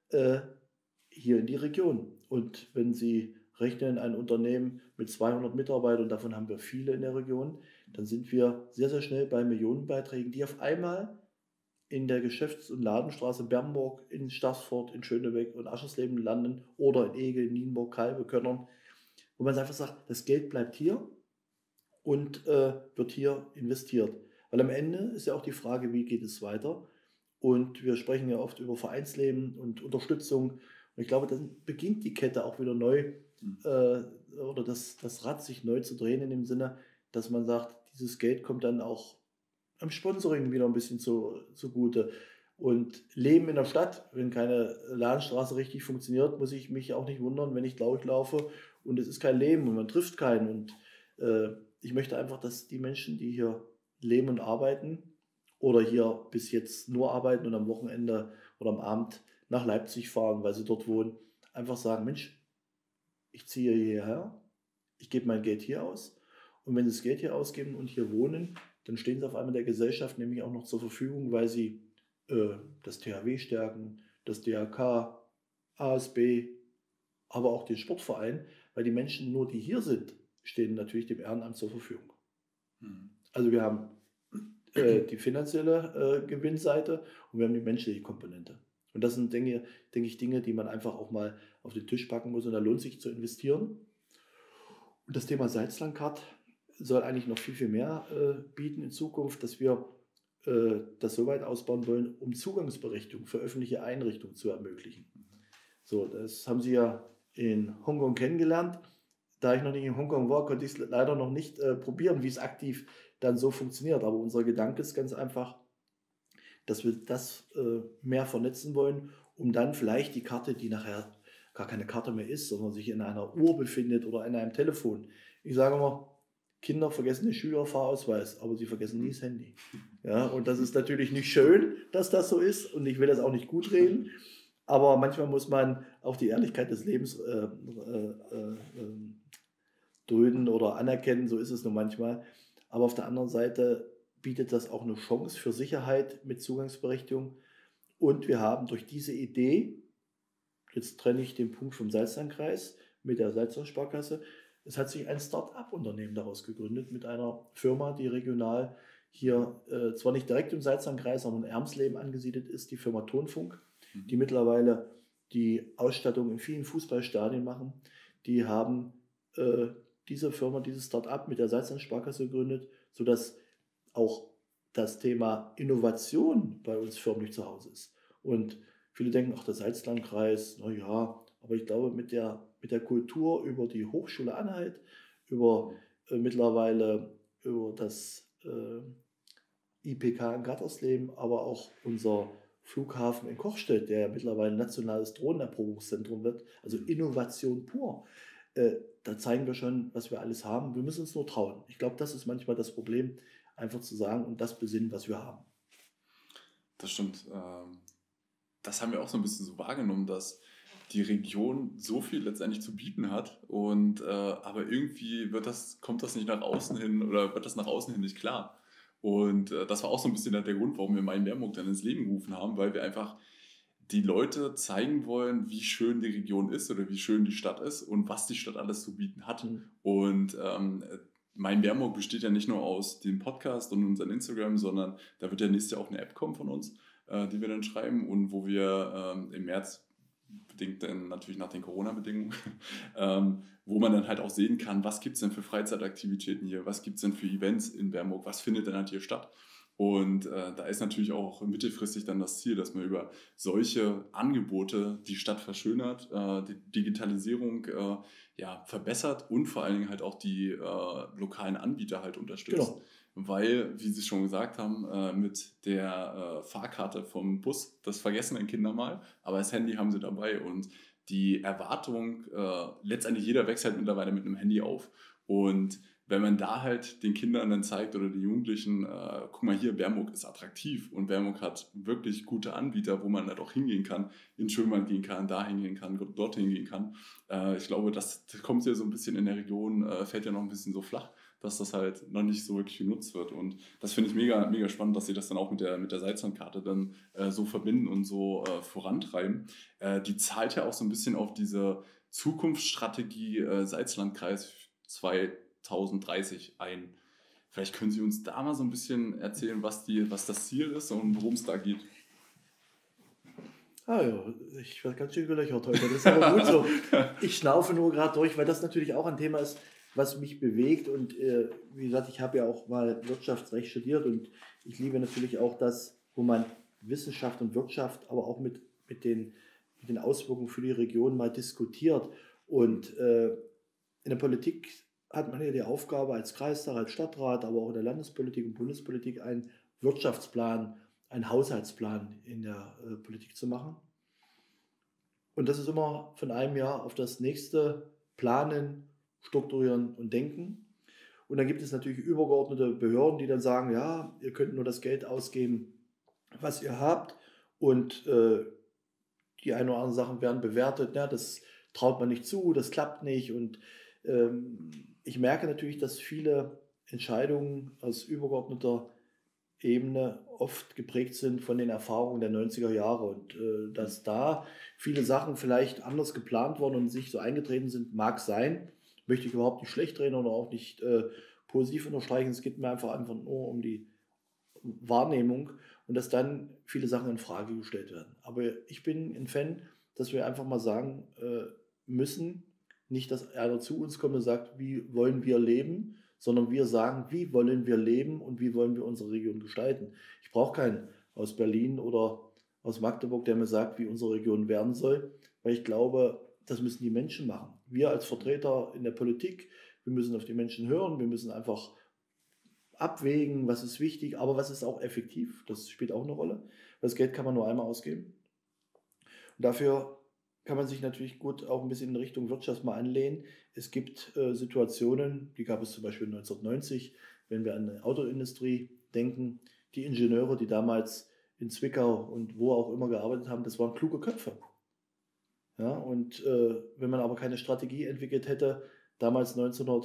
S2: hier in die Region. Und wenn Sie rechnen, ein Unternehmen mit 200 Mitarbeitern, und davon haben wir viele in der Region, dann sind wir sehr, sehr schnell bei Millionenbeiträgen, die auf einmal in der Geschäfts- und Ladenstraße Bernburg, in Staßfurt, in Schönebeck und Aschersleben landen oder in Egel, Nienburg, Kalbe, Könnern, wo man einfach sagt, das Geld bleibt hier und wird hier investiert. Weil am Ende ist ja auch die Frage, wie geht es weiter? Und wir sprechen ja oft über Vereinsleben und Unterstützung. Und ich glaube, dann beginnt die Kette auch wieder neu oder das Rad sich neu zu drehen in dem Sinne, dass man sagt, dieses Geld kommt dann auch am Sponsoring wieder ein bisschen zugute. Und Leben in der Stadt, wenn keine Ladenstraße richtig funktioniert, muss ich mich auch nicht wundern, wenn ich laufe und es ist kein Leben und man trifft keinen. Und ich möchte einfach, dass die Menschen, die hier leben und arbeiten oder hier bis jetzt nur arbeiten und am Wochenende oder am Abend nach Leipzig fahren, weil sie dort wohnen, einfach sagen, Mensch, ich ziehe hierher, ich gebe mein Geld hier aus und wenn sie das Geld hier ausgeben und hier wohnen, dann stehen sie auf einmal der Gesellschaft nämlich auch noch zur Verfügung, weil sie das THW stärken, das DRK, ASB, aber auch den Sportverein, weil die Menschen nur, die hier sind, stehen natürlich dem Ehrenamt zur Verfügung. Also wir haben die finanzielle Gewinnseite und wir haben die menschliche Komponente. Und das sind, denke ich, Dinge, die man einfach auch mal auf den Tisch packen muss und da lohnt sich zu investieren. Und das Thema Salzlandkart soll eigentlich noch viel, viel mehr bieten in Zukunft, dass wir das so weit ausbauen wollen, um Zugangsberechtigung für öffentliche Einrichtungen zu ermöglichen. So, das haben Sie ja in Hongkong kennengelernt. Da ich noch nicht in Hongkong war, konnte ich es leider noch nicht probieren, wie es aktiv dann so funktioniert. Aber unser Gedanke ist ganz einfach, dass wir das mehr vernetzen wollen, um dann vielleicht die Karte, die nachher gar keine Karte mehr ist, sondern sich in einer Uhr befindet oder in einem Telefon. Ich sage immer, Kinder vergessen den Schülerfahrausweis, aber sie vergessen nie das Handy. Ja, und das ist natürlich nicht schön, dass das so ist und ich will das auch nicht gut reden, aber manchmal muss man auch die Ehrlichkeit des Lebens dulden oder anerkennen, so ist es nun manchmal. Aber auf der anderen Seite bietet das auch eine Chance für Sicherheit mit Zugangsberechtigung und wir haben durch diese Idee, jetzt trenne ich den Punkt vom Salzlandkreis mit der Salzland-Sparkasse, es hat sich ein Start-up-Unternehmen daraus gegründet mit einer Firma, die regional hier zwar nicht direkt im Salzlandkreis, sondern in Ermsleben angesiedelt ist, die Firma Tonfunk, die mittlerweile die Ausstattung in vielen Fußballstadien machen. Die haben diese Firma, dieses Start-up mit der Salzland-Sparkasse gegründet, sodass auch das Thema Innovation bei uns förmlich zu Hause ist. Und viele denken, ach, der Salzlandkreis, naja, aber ich glaube, mit der Kultur über die Hochschule Anhalt, über mittlerweile über das IPK in Gattersleben, aber auch unser Flughafen in Kochstedt, der ja mittlerweile ein nationales Drohnenerprobungszentrum wird, also Innovation pur. Da zeigen wir schon, was wir alles haben. Wir müssen uns nur trauen. Ich glaube, das ist manchmal das Problem, einfach zu sagen und das besinnen, was wir haben.
S1: Das stimmt. Das haben wir auch so ein bisschen so wahrgenommen, dass die Region so viel letztendlich zu bieten hat und aber irgendwie kommt das nicht nach außen hin oder wird das nach außen hin nicht klar. Und das war auch so ein bisschen der Grund, warum wir Mein Bernburg dann ins Leben gerufen haben, weil wir einfach die Leute zeigen wollen, wie schön die Region ist oder wie schön die Stadt ist und was die Stadt alles zu bieten hat. Und Mein Bernburg besteht ja nicht nur aus dem Podcast und unserem Instagram, sondern da wird ja nächstes Jahr auch eine App kommen von uns, die wir dann schreiben und wo wir im März, bedingt dann natürlich nach den Corona-Bedingungen, wo man dann halt auch sehen kann, was gibt es denn für Freizeitaktivitäten hier, was gibt es denn für Events in Bernburg, was findet denn halt hier statt. Und da ist natürlich auch mittelfristig dann das Ziel, dass man über solche Angebote die Stadt verschönert, die Digitalisierung verbessert und vor allen Dingen halt auch die lokalen Anbieter halt unterstützt.
S2: Genau.
S1: Weil, wie Sie schon gesagt haben, mit der Fahrkarte vom Bus, das vergessen dann Kinder mal, aber das Handy haben sie dabei und die Erwartung, letztendlich jeder wächst halt mittlerweile mit einem Handy auf und wenn man da halt den Kindern dann zeigt oder den Jugendlichen, guck mal hier, Bernburg ist attraktiv und Bernburg hat wirklich gute Anbieter, wo man halt auch hingehen kann, in Schönwald gehen kann, da hingehen kann, dorthin gehen kann. Ich glaube, das kommt ja so ein bisschen in der Region, fällt ja noch ein bisschen so flach, dass das halt noch nicht so wirklich genutzt wird. Und das finde ich mega, mega spannend, dass sie das dann auch mit der Salzlandkarte dann so verbinden und so vorantreiben. Die zahlt ja auch so ein bisschen auf diese Zukunftsstrategie Salzlandkreis 2030 ein. Vielleicht können Sie uns da mal so ein bisschen erzählen, was das Ziel ist und worum es da geht.
S2: Ah ja, ich werde ganz schön gelöchert heute, das ist aber gut so. Ich schnaufe nur gerade durch, weil das natürlich auch ein Thema ist, was mich bewegt und wie gesagt, ich habe ja auch mal Wirtschaftsrecht studiert und ich liebe natürlich auch das, wo man Wissenschaft und Wirtschaft, aber auch mit den Auswirkungen für die Region mal diskutiert und in der Politik hat man ja die Aufgabe als Kreistag, als Stadtrat, aber auch in der Landespolitik und Bundespolitik einen Wirtschaftsplan, einen Haushaltsplan in der Politik zu machen. Und das ist immer von einem Jahr auf das nächste planen, strukturieren und denken. Und dann gibt es natürlich übergeordnete Behörden, die dann sagen, ja, ihr könnt nur das Geld ausgeben, was ihr habt. Und die ein oder anderen Sachen werden bewertet, ja, das traut man nicht zu, das klappt nicht. Und ich merke natürlich, dass viele Entscheidungen aus übergeordneter Ebene oft geprägt sind von den Erfahrungen der 90er Jahre und dass da viele Sachen vielleicht anders geplant wurden und sich so eingetreten sind, mag sein. Möchte ich überhaupt nicht schlecht reden oder auch nicht positiv unterstreichen. Es geht mir einfach nur um die Wahrnehmung und dass dann viele Sachen in Frage gestellt werden. Aber ich bin ein Fan, dass wir einfach mal sagen müssen, nicht, dass einer zu uns kommt und sagt, wie wollen wir leben, sondern wir sagen, wie wollen wir leben und wie wollen wir unsere Region gestalten. Ich brauche keinen aus Berlin oder aus Magdeburg, der mir sagt, wie unsere Region werden soll, weil ich glaube, das müssen die Menschen machen. Wir als Vertreter in der Politik, wir müssen auf die Menschen hören, wir müssen einfach abwägen, was ist wichtig, aber was ist auch effektiv, das spielt auch eine Rolle. Weil das Geld kann man nur einmal ausgeben. Und dafür kann man sich natürlich gut auch ein bisschen in Richtung Wirtschaft mal anlehnen. Es gibt Situationen, die gab es zum Beispiel 1990, wenn wir an die Autoindustrie denken, die Ingenieure, die damals in Zwickau und wo auch immer gearbeitet haben, das waren kluge Köpfe. Ja, und wenn man aber keine Strategie entwickelt hätte, damals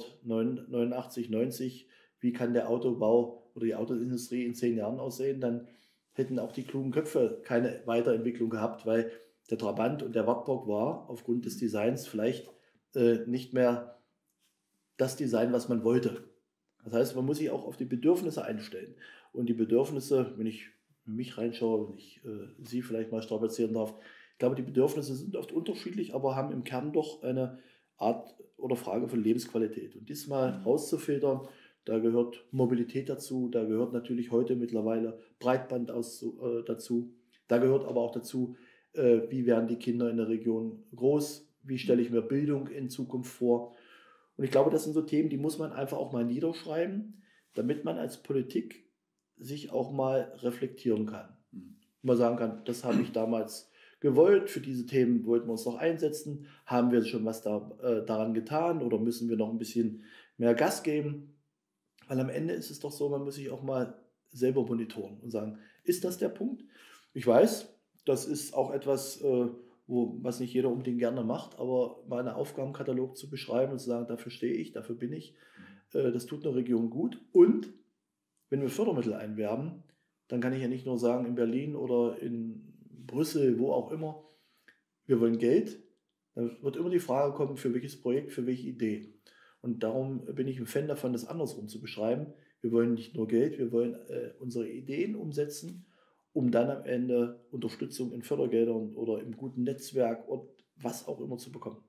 S2: 1989, 90, wie kann der Autobau oder die Autoindustrie in 10 Jahren aussehen, dann hätten auch die klugen Köpfe keine Weiterentwicklung gehabt, weil der Trabant und der Wartburg war aufgrund des Designs vielleicht nicht mehr das Design, was man wollte. Das heißt, man muss sich auch auf die Bedürfnisse einstellen. Und die Bedürfnisse, wenn ich in mich reinschaue, wenn ich Sie vielleicht mal strapazieren darf, ich glaube, die Bedürfnisse sind oft unterschiedlich, aber haben im Kern doch eine Art oder Frage von Lebensqualität. Und diesmal rauszufiltern, da gehört Mobilität dazu, da gehört natürlich heute mittlerweile Breitband dazu, da gehört aber auch dazu, wie werden die Kinder in der Region groß, wie stelle ich mir Bildung in Zukunft vor. Und ich glaube, das sind so Themen, die muss man einfach auch mal niederschreiben, damit man als Politik sich auch mal reflektieren kann. Mal sagen kann, das habe ich damals gewollt, für diese Themen wollten wir uns noch einsetzen, haben wir schon was daran getan oder müssen wir noch ein bisschen mehr Gas geben? Weil am Ende ist es doch so, man muss sich auch mal selber monitoren und sagen, ist das der Punkt? Ich weiß, das ist auch etwas, was nicht jeder unbedingt gerne macht, aber mal einen Aufgabenkatalog zu beschreiben und zu sagen, dafür stehe ich, dafür bin ich, das tut einer Region gut. Und wenn wir Fördermittel einwerben, dann kann ich ja nicht nur sagen, in Berlin oder in Brüssel, wo auch immer, wir wollen Geld. Dann wird immer die Frage kommen, für welches Projekt, für welche Idee. Und darum bin ich ein Fan davon, das andersrum zu beschreiben. Wir wollen nicht nur Geld, wir wollen unsere Ideen umsetzen, um dann am Ende Unterstützung in Fördergeldern oder im guten Netzwerk und was auch immer zu bekommen.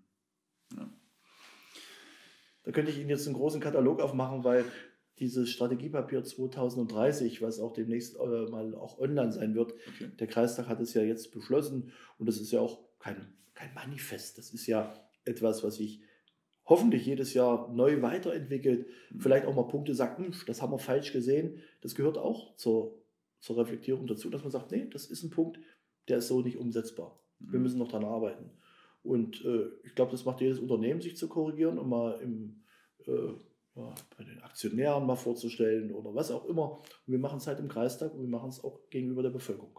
S2: Ja. Da könnte ich Ihnen jetzt einen großen Katalog aufmachen, weil dieses Strategiepapier 2030, was auch demnächst mal auch online sein wird, okay. Der Kreistag hat es ja jetzt beschlossen und das ist ja auch kein Manifest. Das ist ja etwas, was sich hoffentlich jedes Jahr neu weiterentwickelt. Vielleicht auch mal Punkte sagt, das haben wir falsch gesehen. Das gehört auch zur Reflektierung dazu, dass man sagt, nee, das ist ein Punkt, der ist so nicht umsetzbar. Wir müssen noch daran arbeiten. Und ich glaube, das macht jedes Unternehmen, sich zu korrigieren und mal bei den Aktionären mal vorzustellen oder was auch immer. Und wir machen es halt im Kreistag und wir machen es auch gegenüber der Bevölkerung.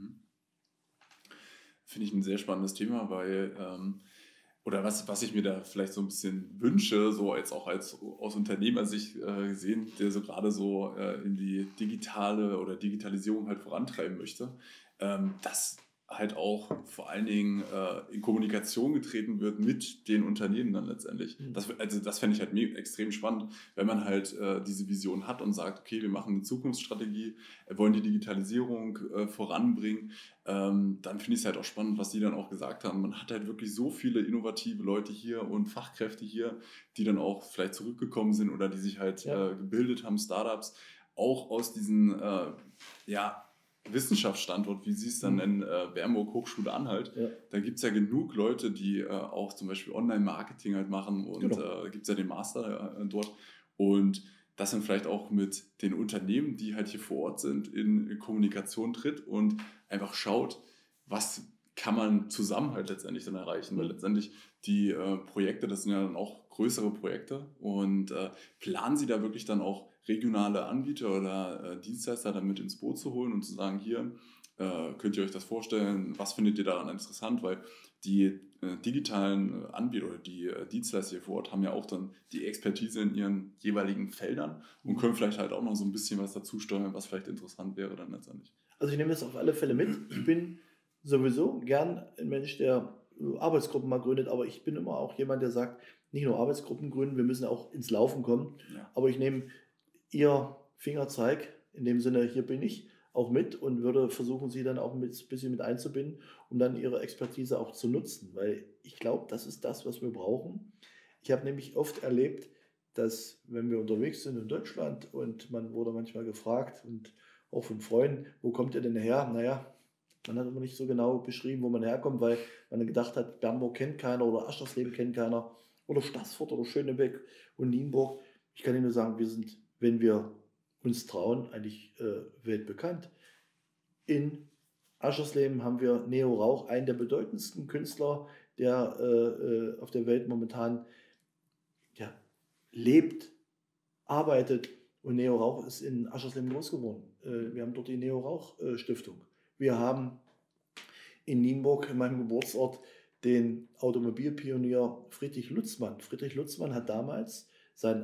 S1: Finde ich ein sehr spannendes Thema, weil oder was ich mir da vielleicht so ein bisschen wünsche, so als auch aus Unternehmersicht gesehen, der so gerade so in die digitale oder Digitalisierung halt vorantreiben möchte, dass halt auch vor allen Dingen in Kommunikation getreten wird mit den Unternehmen dann letztendlich. Das fände ich halt extrem spannend, wenn man halt diese Vision hat und sagt, okay, wir machen eine Zukunftsstrategie, wollen die Digitalisierung voranbringen, dann finde ich es halt auch spannend, was die dann auch gesagt haben. Man hat halt wirklich so viele innovative Leute hier und Fachkräfte hier, die dann auch vielleicht zurückgekommen sind oder die sich halt gebildet haben, Startups, auch aus diesen Wissenschaftsstandort, wie Sie es dann nennen, Bernburg Hochschule Anhalt. Ja. Da gibt es ja genug Leute, die auch zum Beispiel Online-Marketing halt machen und gibt es ja den Master dort. Und dass dann vielleicht auch mit den Unternehmen, die halt hier vor Ort sind, in Kommunikation tritt und einfach schaut, was kann man zusammen halt letztendlich dann erreichen. Weil letztendlich die Projekte, das sind ja dann auch größere Projekte und planen Sie da wirklich dann auch regionale Anbieter oder Dienstleister damit ins Boot zu holen und zu sagen, hier könnt ihr euch das vorstellen, was findet ihr daran interessant, weil die digitalen Anbieter oder die Dienstleister hier vor Ort haben ja auch dann die Expertise in ihren jeweiligen Feldern und können vielleicht halt auch noch so ein bisschen was dazu steuern, was vielleicht interessant wäre dann letztendlich.
S2: Also ich nehme das auf alle Fälle mit. Ich bin sowieso gern ein Mensch, der Arbeitsgruppen mal gründet, aber ich bin immer auch jemand, der sagt, nicht nur Arbeitsgruppen gründen, wir müssen auch ins Laufen kommen, aber ich nehme Ihr Fingerzeig in dem Sinne, hier bin ich auch mit und würde versuchen, sie dann auch ein bisschen mit einzubinden, um dann ihre Expertise auch zu nutzen, weil ich glaube, das ist das, was wir brauchen. Ich habe nämlich oft erlebt, dass wenn wir unterwegs sind in Deutschland und man wurde manchmal gefragt und auch von Freunden, wo kommt ihr denn her? Naja, man hat immer nicht so genau beschrieben, wo man herkommt, weil man gedacht hat, Bernburg kennt keiner oder Aschersleben kennt keiner oder Staßfurt oder Schönebeck und Nienburg. Ich kann Ihnen nur sagen, wir sind, wenn wir uns trauen, eigentlich weltbekannt. In Aschersleben haben wir Neo Rauch, einen der bedeutendsten Künstler, der auf der Welt momentan ja, lebt, arbeitet. Und Neo Rauch ist in Aschersleben groß geworden. Wir haben dort die Neo Rauch Stiftung. Wir haben in Nienburg, in meinem Geburtsort, den Automobilpionier Friedrich Lutzmann. Friedrich Lutzmann hat damals sein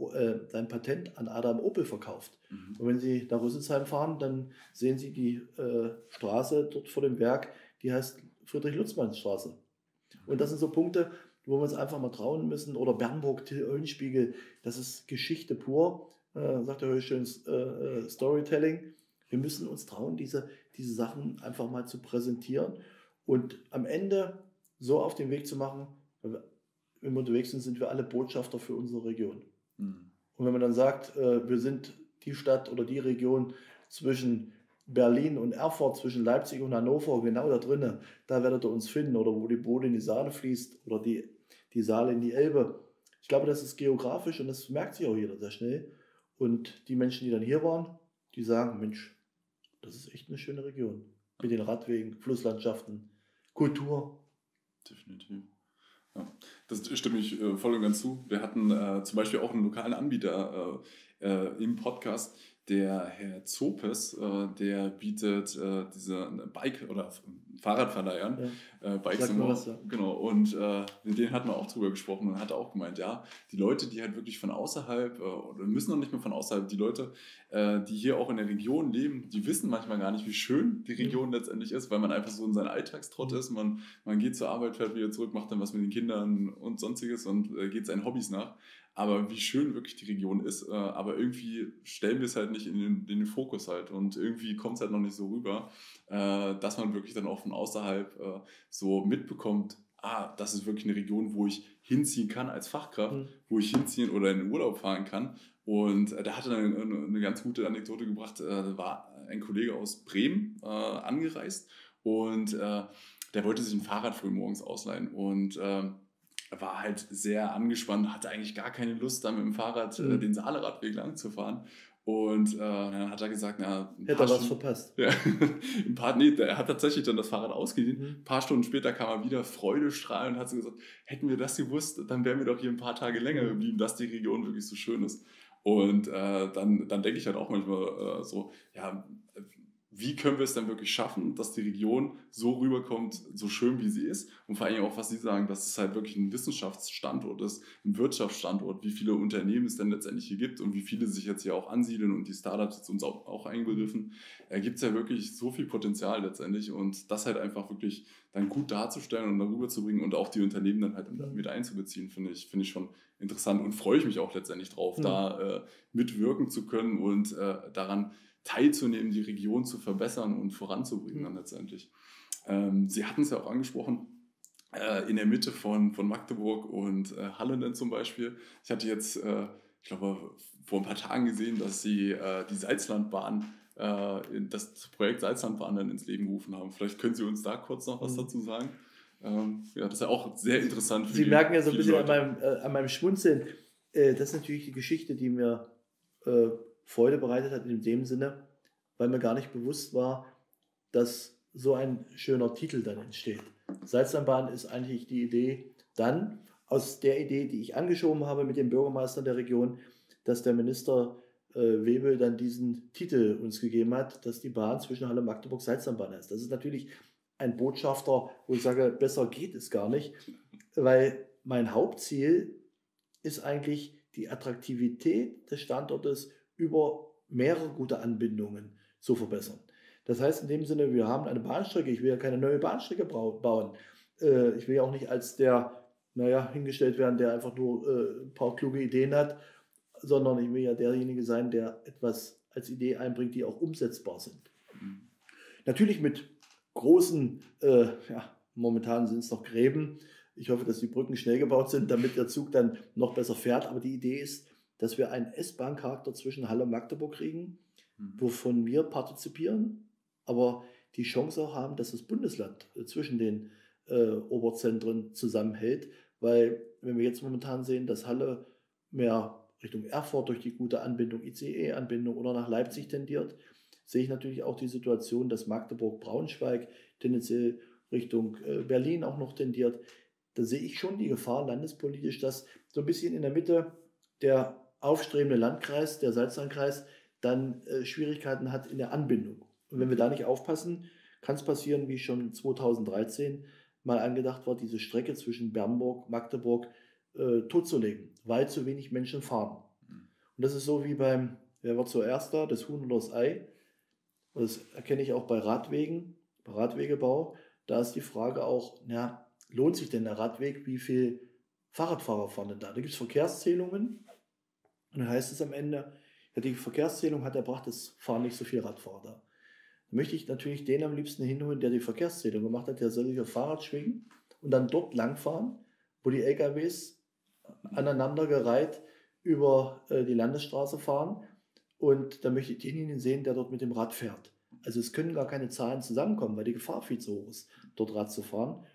S2: Patent an Adam Opel verkauft. Mhm. Und wenn Sie nach Rüsselsheim fahren, dann sehen Sie die Straße dort vor dem Werk, die heißt Friedrich-Lutzmann-Straße. Und das sind so Punkte, wo wir uns einfach mal trauen müssen. Oder Bernburg, Till Eulenspiegel, das ist Geschichte pur, sagt er heute schön, Storytelling. Wir müssen uns trauen, diese Sachen einfach mal zu präsentieren und am Ende so auf den Weg zu machen, wenn wir unterwegs sind, sind wir alle Botschafter für unsere Region. Mhm. Und wenn man dann sagt, wir sind die Stadt oder die Region zwischen Berlin und Erfurt, zwischen Leipzig und Hannover, genau da drinnen, da werdet ihr uns finden, oder wo die Bode in die Saale fließt oder die Saale in die Elbe. Ich glaube, das ist geografisch und das merkt sich auch jeder sehr schnell. Und die Menschen, die dann hier waren, die sagen, Mensch, das ist echt eine schöne Region. Mit den Radwegen, Flusslandschaften, Kultur.
S1: Definitiv. Ja, das stimme ich voll und ganz zu. Wir hatten zum Beispiel auch einen lokalen Anbieter im Podcast, der Herr Zopes, der bietet diese Bike- oder Fahrradverleihern, Bikes und was, ja. Genau, und mit denen hatten wir auch drüber gesprochen und hat auch gemeint, ja, die Leute, die halt wirklich von außerhalb, oder müssen noch nicht mehr von außerhalb, die Leute, die hier auch in der Region leben, die wissen manchmal gar nicht, wie schön die Region letztendlich ist, weil man einfach so in seinem Alltagstrott ist, man geht zur Arbeit, fährt wieder zurück, macht dann was mit den Kindern und sonstiges und geht seinen Hobbys nach. Aber wie schön wirklich die Region ist, aber irgendwie stellen wir es halt nicht in den Fokus halt und irgendwie kommt es halt noch nicht so rüber, dass man wirklich dann auch von außerhalb so mitbekommt, das ist wirklich eine Region, wo ich hinziehen kann als Fachkraft, wo ich hinziehen oder in den Urlaub fahren kann. Und da hat er eine ganz gute Anekdote gebracht, da war ein Kollege aus Bremen angereist und der wollte sich ein Fahrrad früh morgens ausleihen und war halt sehr angespannt, hatte eigentlich gar keine Lust, da mit dem Fahrrad den Saale-Radweg lang zu fahren. Und dann hat er gesagt,
S2: hätte er was verpasst.
S1: Ja, er hat tatsächlich dann das Fahrrad ausgeliehen. Ein paar Stunden später kam er wieder freudestrahlend und hat so gesagt, hätten wir das gewusst, dann wären wir doch hier ein paar Tage länger geblieben, dass die Region wirklich so schön ist. Und dann denke ich halt auch manchmal so, ja, wie können wir es dann wirklich schaffen, dass die Region so rüberkommt, so schön wie sie ist, und vor allem auch, was Sie sagen, dass es halt wirklich ein Wissenschaftsstandort ist, ein Wirtschaftsstandort, wie viele Unternehmen es denn letztendlich hier gibt und wie viele sich jetzt hier auch ansiedeln und die Startups jetzt uns auch einbegriffen, gibt es ja wirklich so viel Potenzial letztendlich, und das halt einfach wirklich dann gut darzustellen und darüber zu bringen und auch die Unternehmen dann halt mit einzubeziehen, finde ich schon interessant und freue ich mich auch letztendlich drauf, da mitwirken zu können und daran teilzunehmen, die Region zu verbessern und voranzubringen dann letztendlich. Sie hatten es ja auch angesprochen, in der Mitte von Magdeburg und Halle dann zum Beispiel. Ich hatte jetzt, ich glaube, vor ein paar Tagen gesehen, dass Sie die Salzlandbahn, das Projekt Salzlandbahn dann ins Leben gerufen haben. Vielleicht können Sie uns da kurz noch was dazu sagen. Ja, das ist ja auch sehr interessant.
S2: Sie merken ja so ein bisschen an meinem Schmunzeln, das ist natürlich die Geschichte, die mir Freude bereitet hat in dem Sinne, weil mir gar nicht bewusst war, dass so ein schöner Titel dann entsteht. Salzlandbahn ist eigentlich die Idee dann, aus der Idee, die ich angeschoben habe mit dem Bürgermeister der Region, dass der Minister Webel dann diesen Titel uns gegeben hat, dass die Bahn zwischen Halle und Magdeburg Salzlandbahn ist. Das ist natürlich ein Botschafter, wo ich sage, besser geht es gar nicht, weil mein Hauptziel ist eigentlich die Attraktivität des Standortes über mehrere gute Anbindungen zu verbessern. Das heißt in dem Sinne, wir haben eine Bahnstrecke, ich will ja keine neue Bahnstrecke bauen. Ich will ja auch nicht als der, hingestellt werden, der einfach nur ein paar kluge Ideen hat, sondern ich will ja derjenige sein, der etwas als Idee einbringt, die auch umsetzbar sind. Natürlich mit großen, momentan sind es noch Gräben. Ich hoffe, dass die Brücken schnell gebaut sind, damit der Zug dann noch besser fährt. Aber die Idee ist, dass wir einen S-Bahn-Charakter zwischen Halle und Magdeburg kriegen, wovon wir partizipieren, aber die Chance auch haben, dass das Bundesland zwischen den Oberzentren zusammenhält. Weil, wenn wir jetzt momentan sehen, dass Halle mehr Richtung Erfurt durch die gute Anbindung, ICE-Anbindung oder nach Leipzig tendiert, sehe ich natürlich auch die Situation, dass Magdeburg-Braunschweig tendenziell Richtung Berlin auch noch tendiert. Da sehe ich schon die Gefahr landespolitisch, dass so ein bisschen in der Mitte der aufstrebende Landkreis, der Salzlandkreis, dann Schwierigkeiten hat in der Anbindung. Und wenn wir da nicht aufpassen, kann es passieren, wie schon 2013 mal angedacht war, diese Strecke zwischen Bernburg, Magdeburg totzulegen, weil zu wenig Menschen fahren. Und das ist so wie beim, wer war zuerst da, das Huhn oder das Ei. Und das erkenne ich auch bei Radwegen, bei Radwegebau. Da ist die Frage auch, ja, lohnt sich denn der Radweg, wie viel Fahrradfahrer fahren denn da? Da gibt es Verkehrszählungen und dann heißt es am Ende, ja, die Verkehrszählung hat erbracht, es fahren nicht so viele Radfahrer da. Da möchte ich natürlich den am liebsten hinholen, der die Verkehrszählung gemacht hat, der soll sich auf Fahrrad schwingen und dann dort langfahren, wo die LKWs aneinandergereiht über die Landesstraße fahren. Und da möchte ich denjenigen sehen, der dort mit dem Rad fährt. Also es können gar keine Zahlen zusammenkommen, weil die Gefahr viel zu hoch ist, dort Rad zu fahren.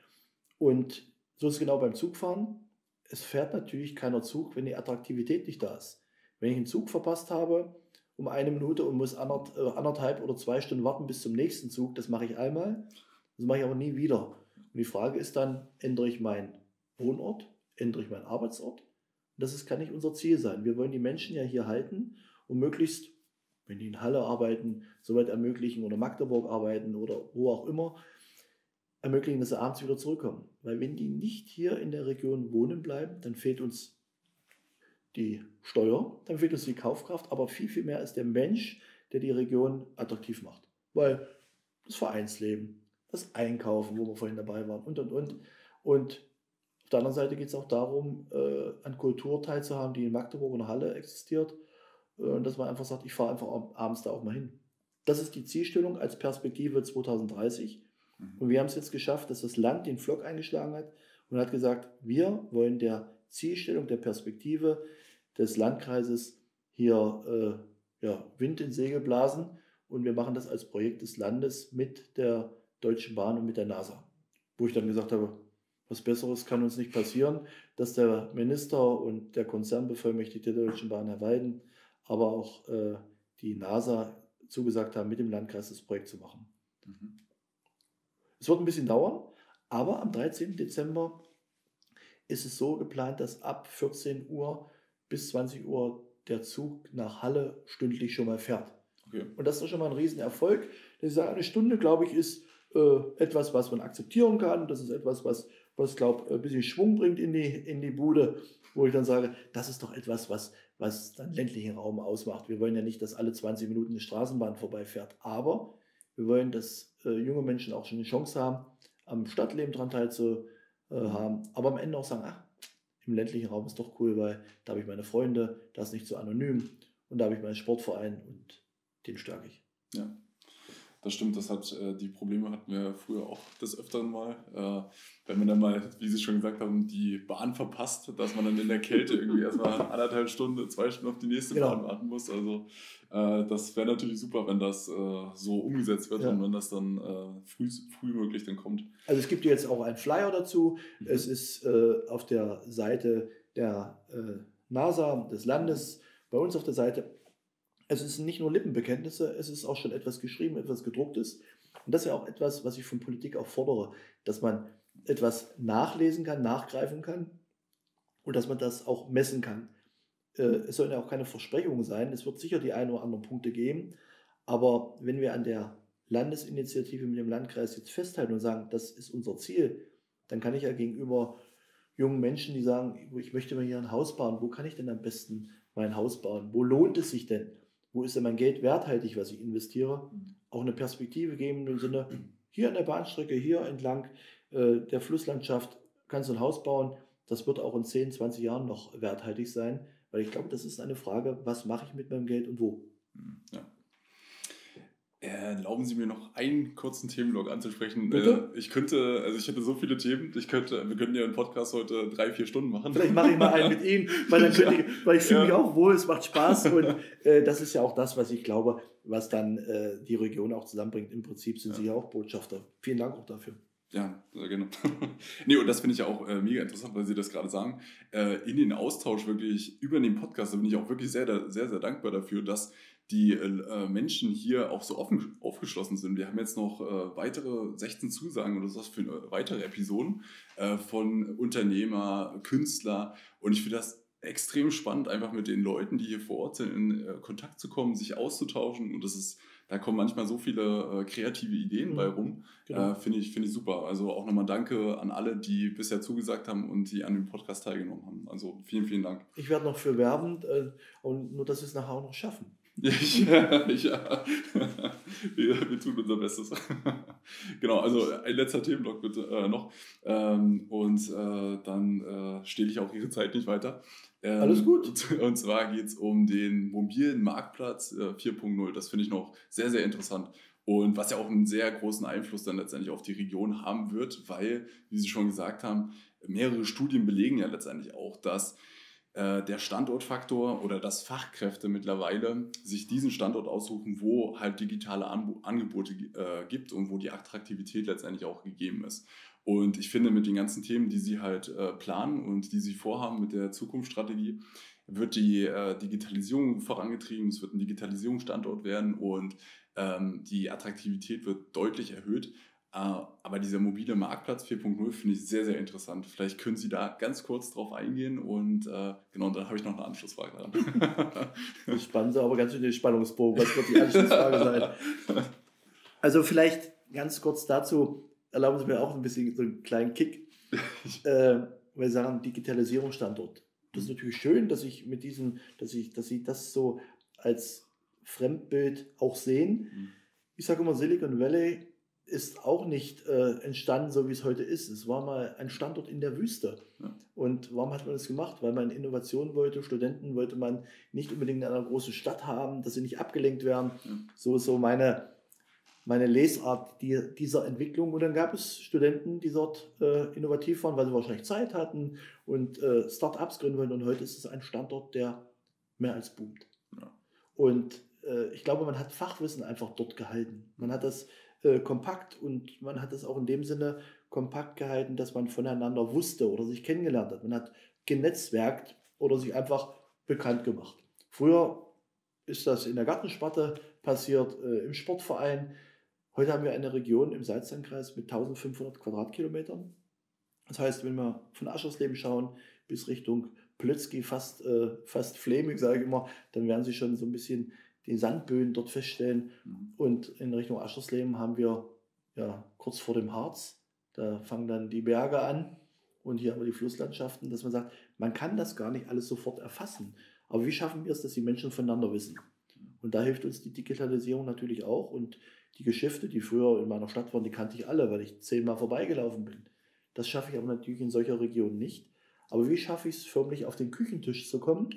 S2: Und so ist es genau beim Zugfahren. Es fährt natürlich keiner Zug, wenn die Attraktivität nicht da ist. Wenn ich einen Zug verpasst habe um 1 Minute und muss 1,5 oder 2 Stunden warten bis zum nächsten Zug, das mache ich einmal, das mache ich aber nie wieder. Und die Frage ist dann, ändere ich meinen Wohnort, ändere ich meinen Arbeitsort? Und das kann nicht unser Ziel sein. Wir wollen die Menschen ja hier halten und möglichst, wenn die in Halle arbeiten, soweit ermöglichen oder Magdeburg arbeiten oder wo auch immer, ermöglichen, dass sie abends wieder zurückkommen. Weil wenn die nicht hier in der Region wohnen bleiben, dann fehlt uns die Steuer, dann fehlt uns die Kaufkraft, aber viel, viel mehr ist der Mensch, der die Region attraktiv macht. Weil das Vereinsleben, das Einkaufen, wo wir vorhin dabei waren und. Und auf der anderen Seite geht es auch darum, an Kultur teilzuhaben, die in Magdeburg und Halle existiert. Und dass man einfach sagt, ich fahre einfach abends da auch mal hin. Das ist die Zielstellung als Perspektive 2030. Und wir haben es jetzt geschafft, dass das Land den Pflock eingeschlagen hat und hat gesagt, wir wollen der Zielstellung, der Perspektive des Landkreises hier Wind in Segel blasen. Und wir machen das als Projekt des Landes mit der Deutschen Bahn und mit der NASA. Wo ich dann gesagt habe, was Besseres kann uns nicht passieren, dass der Minister und der Konzernbevollmächtigte der Deutschen Bahn, Herr Weiden, aber auch die NASA zugesagt haben, mit dem Landkreis das Projekt zu machen. Es wird ein bisschen dauern, aber am 13. Dezember ist es so geplant, dass ab 14 Uhr bis 20 Uhr der Zug nach Halle stündlich schon mal fährt. Okay. Und das ist schon mal ein Riesenerfolg. Ich sage, eine Stunde, glaube ich, ist etwas, was man akzeptieren kann. Das ist etwas, was glaube ein bisschen Schwung bringt in die Bude, wo ich dann sage, das ist doch etwas, was dann ländlichen Raum ausmacht. Wir wollen ja nicht, dass alle 20 Minuten eine Straßenbahn vorbeifährt, aber wir wollen, dass junge Menschen auch schon eine Chance haben, am Stadtleben daran teilzuhaben, aber am Ende auch sagen, im ländlichen Raum ist doch cool, weil da habe ich meine Freunde, da ist nicht so anonym und da habe ich meinen Sportverein und den stärke ich.
S1: Ja, das stimmt, die Probleme hatten wir früher auch des Öfteren mal. Wenn man dann mal, wie Sie schon gesagt haben, die Bahn verpasst, dass man dann in der Kälte irgendwie erstmal 1,5 Stunden, 2 Stunden auf die nächste Bahn warten muss. Also das wäre natürlich super, wenn das so umgesetzt wird und wenn das dann früh möglich dann kommt.
S2: Also es gibt jetzt auch einen Flyer dazu. Es ist auf der Seite der NASA des Landes, bei uns auf der Seite. Es ist nicht nur Lippenbekenntnisse, es ist auch schon etwas geschrieben, etwas gedrucktes. Und das ist ja auch etwas, was ich von Politik auch fordere, dass man etwas nachlesen kann, nachgreifen kann und dass man das auch messen kann. Es sollen ja auch keine Versprechungen sein, es wird sicher die ein oder anderen Punkte geben, aber wenn wir an der Landesinitiative mit dem Landkreis jetzt festhalten und sagen, das ist unser Ziel, dann kann ich ja gegenüber jungen Menschen, die sagen, ich möchte mir hier ein Haus bauen, wo kann ich denn am besten mein Haus bauen? Wo lohnt es sich denn? Wo ist denn mein Geld werthaltig, was ich investiere? Auch eine Perspektive geben im Sinne, hier an der Bahnstrecke, hier entlang der Flusslandschaft kannst du ein Haus bauen. Das wird auch in 10, 20 Jahren noch werthaltig sein, weil ich glaube, das ist eine Frage, was mache ich mit meinem Geld und wo?
S1: Ja. Erlauben Sie mir noch einen kurzen Themenblock anzusprechen.
S2: Bitte?
S1: Ich hätte so viele Themen. Wir könnten ja einen Podcast heute 3-4 Stunden machen.
S2: Vielleicht mache ich mal einen mit Ihnen, weil, weil ich fühle mich auch wohl, es macht Spaß und das ist ja auch das, was ich glaube, was dann die Region auch zusammenbringt. Im Prinzip sind Sie ja auch Botschafter. Vielen Dank auch dafür.
S1: Ja, sehr gerne. Nee, und das finde ich ja auch mega interessant, weil Sie das gerade sagen. In den Austausch wirklich über den Podcast, da bin ich auch wirklich sehr, sehr, sehr dankbar dafür, dass die Menschen hier auch so offen aufgeschlossen sind. Wir haben jetzt noch weitere 16 Zusagen oder sowas für weitere Episoden von Unternehmer, Künstler. Und ich finde das extrem spannend, einfach mit den Leuten, die hier vor Ort sind, in Kontakt zu kommen, sich auszutauschen. Und da kommen manchmal so viele kreative Ideen bei rum. Genau. Finde ich super. Also auch nochmal danke an alle, die bisher zugesagt haben und die an dem Podcast teilgenommen haben. Also vielen, vielen Dank.
S2: Ich werde noch für werben und nur, dass wir es nachher auch noch schaffen.
S1: Ja. Wir tun unser Bestes. Genau, also ein letzter Themenblock bitte noch. Dann stehle ich auch Ihre Zeit nicht weiter.
S2: Alles gut.
S1: Und zwar geht es um den mobilen Marktplatz 4.0. Das finde ich noch sehr, sehr interessant. Und was ja auch einen sehr großen Einfluss dann letztendlich auf die Region haben wird, weil, wie Sie schon gesagt haben, mehrere Studien belegen ja letztendlich auch, dass der Standortfaktor oder dass Fachkräfte mittlerweile sich diesen Standort aussuchen, wo halt digitale Angebote gibt und wo die Attraktivität letztendlich auch gegeben ist. Und ich finde, mit den ganzen Themen, die Sie halt planen und die Sie vorhaben mit der Zukunftsstrategie, wird die Digitalisierung vorangetrieben, es wird ein Digitalisierungsstandort werden und die Attraktivität wird deutlich erhöht. Aber dieser mobile Marktplatz 4.0 finde ich sehr, sehr interessant. Vielleicht können Sie da ganz kurz drauf eingehen und genau, dann habe ich noch eine Anschlussfrage dran.
S2: Das spannen Sie aber ganz schön den Spannungsbogen. Was wird die Anschlussfrage sein? Also vielleicht ganz kurz dazu, erlauben Sie mir auch ein bisschen so einen kleinen Kick. Weil Sie sagen, Digitalisierungsstandort. Das ist natürlich schön, dass Sie das so als Fremdbild auch sehen. Ich sage immer, Silicon Valley ist auch nicht entstanden, so wie es heute ist. Es war mal ein Standort in der Wüste. Ja. Und warum hat man das gemacht? Weil man Innovation wollte, Studenten wollte man nicht unbedingt in einer großen Stadt haben, dass sie nicht abgelenkt werden. Ja. So ist so meine Lesart dieser Entwicklung. Und dann gab es Studenten, die dort innovativ waren, weil sie wahrscheinlich Zeit hatten und Start-ups gründen wollten. Und heute ist es ein Standort, der mehr als boomt. Ja. Und ich glaube, man hat Fachwissen einfach dort gehalten. Man hat das kompakt und man hat es auch in dem Sinne kompakt gehalten, dass man voneinander wusste oder sich kennengelernt hat. Man hat genetzwerkt oder sich einfach bekannt gemacht. Früher ist das in der Gartensparte passiert, im Sportverein. Heute haben wir eine Region im Salzlandkreis mit 1500 Quadratkilometern. Das heißt, wenn wir von Aschersleben schauen bis Richtung Plötzky, fast Fleming, sage ich immer, dann werden Sie schon so ein bisschen die Sandböen dort feststellen. Und in Richtung Aschersleben haben wir kurz vor dem Harz, da fangen dann die Berge an und hier haben wir die Flusslandschaften, dass man sagt, man kann das gar nicht alles sofort erfassen. Aber wie schaffen wir es, dass die Menschen voneinander wissen? Und da hilft uns die Digitalisierung natürlich auch. Und die Geschäfte, die früher in meiner Stadt waren, die kannte ich alle, weil ich 10-mal vorbeigelaufen bin. Das schaffe ich aber natürlich in solcher Region nicht. Aber wie schaffe ich es, förmlich auf den Küchentisch zu kommen,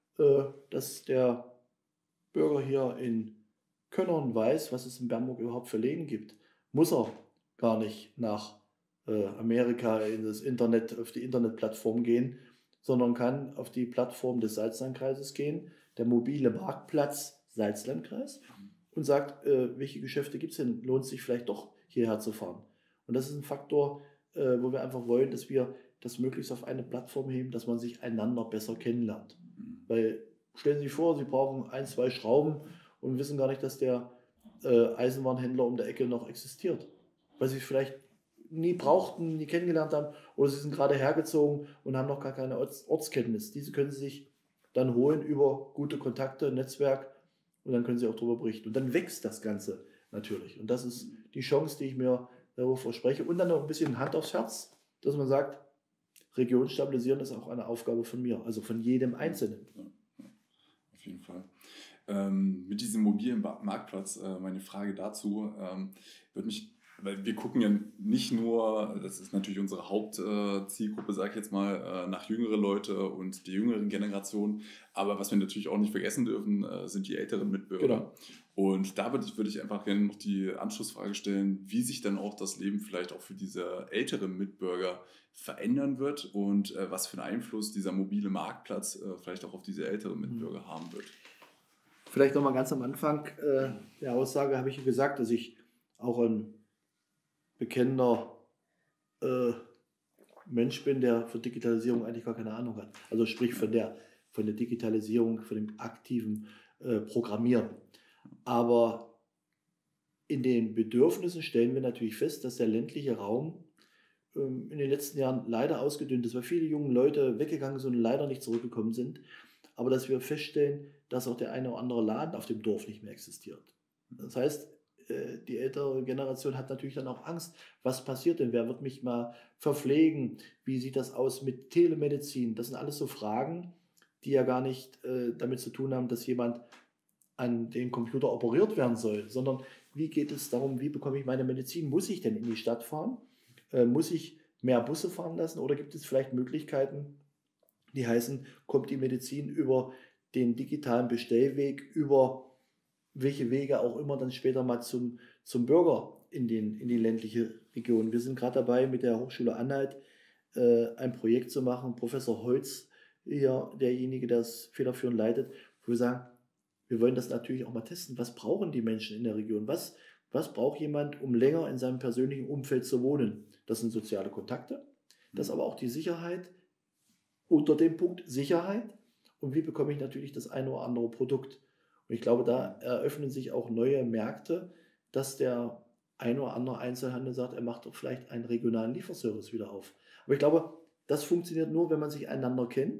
S2: dass der Bürger hier in Könnern weiß, was es in Bernburg überhaupt für Läden gibt? Muss er gar nicht nach Amerika in das Internet, auf die Internetplattform gehen, sondern kann auf die Plattform des Salzlandkreises gehen, der mobile Marktplatz Salzlandkreis, und sagt, welche Geschäfte gibt es denn? Lohnt es sich vielleicht doch hierher zu fahren? Und das ist ein Faktor, wo wir einfach wollen, dass wir das möglichst auf eine Plattform heben, dass man sich einander besser kennenlernt. Weil stellen Sie sich vor, Sie brauchen 1, 2 Schrauben und wissen gar nicht, dass der Eisenbahnhändler um der Ecke noch existiert. Weil Sie es vielleicht nie brauchten, nie kennengelernt haben, oder Sie sind gerade hergezogen und haben noch gar keine Ortskenntnis. Diese können Sie sich dann holen über gute Kontakte, Netzwerk, und dann können Sie auch darüber berichten. Und dann wächst das Ganze natürlich. Und das ist die Chance, die ich mir darüber verspreche. Und dann noch ein bisschen Hand aufs Herz, dass man sagt, Region stabilisieren ist auch eine Aufgabe von mir, also von jedem Einzelnen.
S1: Ja, auf jeden Fall. Mit diesem mobilen Marktplatz, meine Frage dazu, würde mich Weil wir gucken ja nicht nur, das ist natürlich unsere Hauptzielgruppe, sage ich jetzt mal, nach jüngere Leute und die jüngeren Generationen. Aber was wir natürlich auch nicht vergessen dürfen, sind die älteren Mitbürger. Genau. Und da würde ich einfach gerne noch die Anschlussfrage stellen, wie sich dann auch das Leben vielleicht auch für diese älteren Mitbürger verändern wird und was für einen Einfluss dieser mobile Marktplatz vielleicht auch auf diese älteren Mitbürger haben wird.
S2: Vielleicht nochmal ganz am Anfang der Aussage habe ich gesagt, dass ich auch ein bekennender Mensch bin, der für Digitalisierung eigentlich gar keine Ahnung hat. Also sprich von der Digitalisierung, von dem aktiven Programmieren. Aber in den Bedürfnissen stellen wir natürlich fest, dass der ländliche Raum in den letzten Jahren leider ausgedünnt ist, weil viele junge Leute weggegangen sind und leider nicht zurückgekommen sind. Aber dass wir feststellen, dass auch der eine oder andere Laden auf dem Dorf nicht mehr existiert. Das heißt, die ältere Generation hat natürlich dann auch Angst, was passiert denn, wer wird mich mal verpflegen, wie sieht das aus mit Telemedizin, das sind alles so Fragen, die ja gar nicht damit zu tun haben, dass jemand an den Computer operiert werden soll, sondern wie geht es darum, wie bekomme ich meine Medizin, muss ich denn in die Stadt fahren, muss ich mehr Busse fahren lassen oder gibt es vielleicht Möglichkeiten, die heißen, kommt die Medizin über den digitalen Bestellweg, über welche Wege auch immer dann später mal zum Bürger in die ländliche Region. Wir sind gerade dabei, mit der Hochschule Anhalt ein Projekt zu machen. Professor Holz, hier derjenige, der das federführend leitet, wo wir sagen, wir wollen das natürlich auch mal testen. Was brauchen die Menschen in der Region? Was braucht jemand, um länger in seinem persönlichen Umfeld zu wohnen? Das sind soziale Kontakte, das ist aber auch die Sicherheit, unter dem Punkt Sicherheit. Und wie bekomme ich natürlich das eine oder andere Produkt? Und ich glaube, da eröffnen sich auch neue Märkte, dass der ein oder andere Einzelhandel sagt, er macht doch vielleicht einen regionalen Lieferservice wieder auf. Aber ich glaube, das funktioniert nur, wenn man sich einander kennt.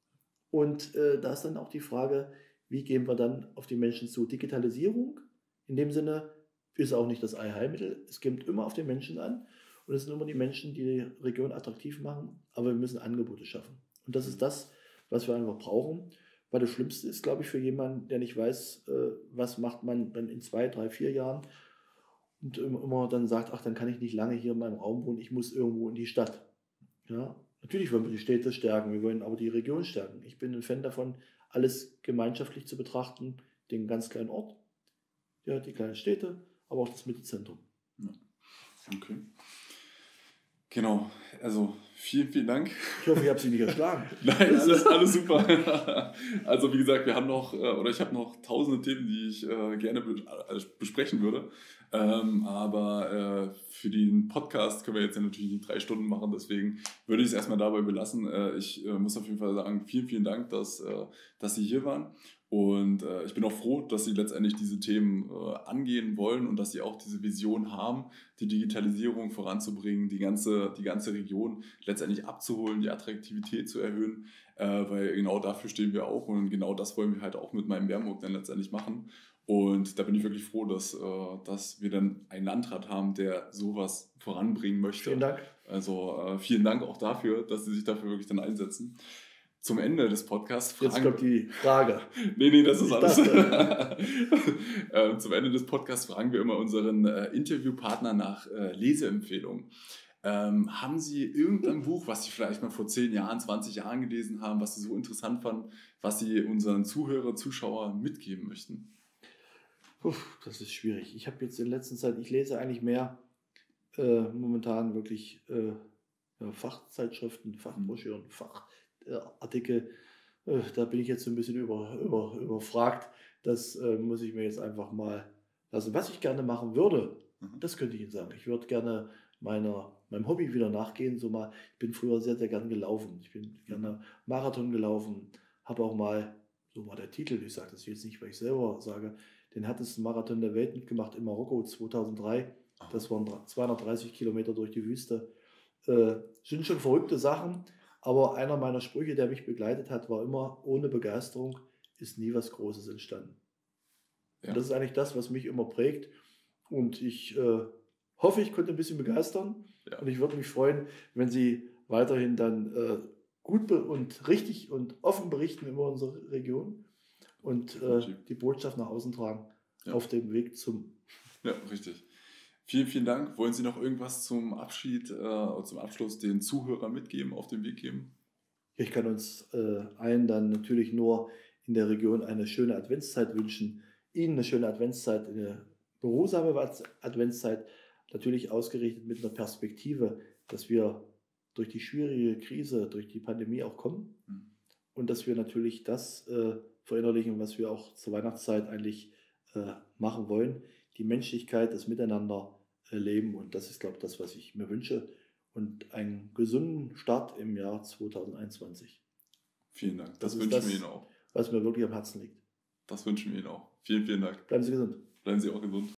S2: Und da ist dann auch die Frage, wie gehen wir dann auf die Menschen zu? Digitalisierung in dem Sinne ist auch nicht das Allheilmittel. Es kommt immer auf den Menschen an. Und es sind immer die Menschen, die die Region attraktiv machen. Aber wir müssen Angebote schaffen. Und das ist das, was wir einfach brauchen. Weil das Schlimmste ist, glaube ich, für jemanden, der nicht weiß, was macht man dann in 2, 3, 4 Jahren und immer dann sagt, ach, dann kann ich nicht lange hier in meinem Raum wohnen, ich muss irgendwo in die Stadt. Ja, natürlich wollen wir die Städte stärken, wir wollen aber die Region stärken. Ich bin ein Fan davon, alles gemeinschaftlich zu betrachten, den ganz kleinen Ort, ja, die kleinen Städte, aber auch das Mittelzentrum.
S1: Ja. Okay. Genau, also vielen Dank.
S2: Ich hoffe, ich habe Sie nicht erschlagen.
S1: Nein, alles super. Also wie gesagt, ich habe noch tausende Themen, die ich gerne besprechen würde. Aber für den Podcast können wir jetzt ja natürlich nicht 3 Stunden machen, deswegen würde ich es erstmal dabei belassen. Ich muss auf jeden Fall sagen, vielen Dank, dass Sie hier waren. Und ich bin auch froh, dass Sie letztendlich diese Themen angehen wollen und dass Sie auch diese Vision haben, die Digitalisierung voranzubringen, die ganze Region letztendlich abzuholen, die Attraktivität zu erhöhen, weil genau dafür stehen wir auch und genau das wollen wir halt auch mit meinem Bernburg dann letztendlich machen. Und da bin ich wirklich froh, dass wir dann einen Landrat haben, der sowas voranbringen möchte.
S2: Vielen Dank.
S1: Also vielen Dank auch dafür, dass Sie sich dafür wirklich dann einsetzen. Zum Ende des Podcasts fragen...
S2: Jetzt kommt die Frage.
S1: Nee, das ist alles. Zum Ende des Podcasts fragen wir immer unseren Interviewpartner nach Leseempfehlungen. Haben Sie irgendein Buch, was Sie vielleicht mal vor 10 Jahren, 20 Jahren gelesen haben, was Sie so interessant fanden, was Sie unseren Zuschauern mitgeben möchten?
S2: Das ist schwierig. Ich habe jetzt in letzter Zeit, ich lese eigentlich mehr momentan wirklich Fachzeitschriften, Fachbroschüren, Fachartikel. Da bin ich jetzt so ein bisschen überfragt. Das muss ich mir jetzt einfach mal lassen. Was ich gerne machen würde, das könnte ich Ihnen sagen. Ich würde gerne meinem Hobby wieder nachgehen. Ich bin früher sehr, sehr gern gelaufen. Ich bin gerne Marathon gelaufen. Habe auch mal, so war der Titel, ich sage das jetzt nicht, weil ich selber sage, den härtesten Marathon der Welt mitgemacht in Marokko 2003. Das waren 230 Kilometer durch die Wüste. Sind schon verrückte Sachen, aber einer meiner Sprüche, der mich begleitet hat, war immer, ohne Begeisterung ist nie was Großes entstanden. Ja. Und das ist eigentlich das, was mich immer prägt. Und ich hoffe, ich konnte ein bisschen begeistern. Ja. Und ich würde mich freuen, wenn Sie weiterhin dann gut und richtig und offen berichten über unsere Region und die Botschaft nach außen tragen auf dem Weg zum...
S1: Ja, richtig. Vielen, vielen Dank. Wollen Sie noch irgendwas zum Abschied, zum Abschluss den Zuhörern mitgeben, auf den Weg geben?
S2: Ich kann uns allen dann natürlich nur in der Region eine schöne Adventszeit wünschen. Ihnen eine schöne Adventszeit, eine beruhsame Adventszeit, natürlich ausgerichtet mit einer Perspektive, dass wir durch die schwierige Krise, durch die Pandemie auch kommen und dass wir natürlich das verinnerlichen, was wir auch zur Weihnachtszeit eigentlich machen wollen, die Menschlichkeit, das Miteinander leben, und das ist, glaube ich, das, was ich mir wünsche, und einen gesunden Start im Jahr 2021.
S1: Vielen Dank.
S2: Das
S1: Das
S2: ist
S1: wünschen
S2: das,
S1: wir Ihnen auch.
S2: was mir wirklich am Herzen liegt.
S1: Das wünschen wir Ihnen auch. Vielen, vielen Dank.
S2: Bleiben Sie gesund.
S1: Bleiben Sie auch gesund.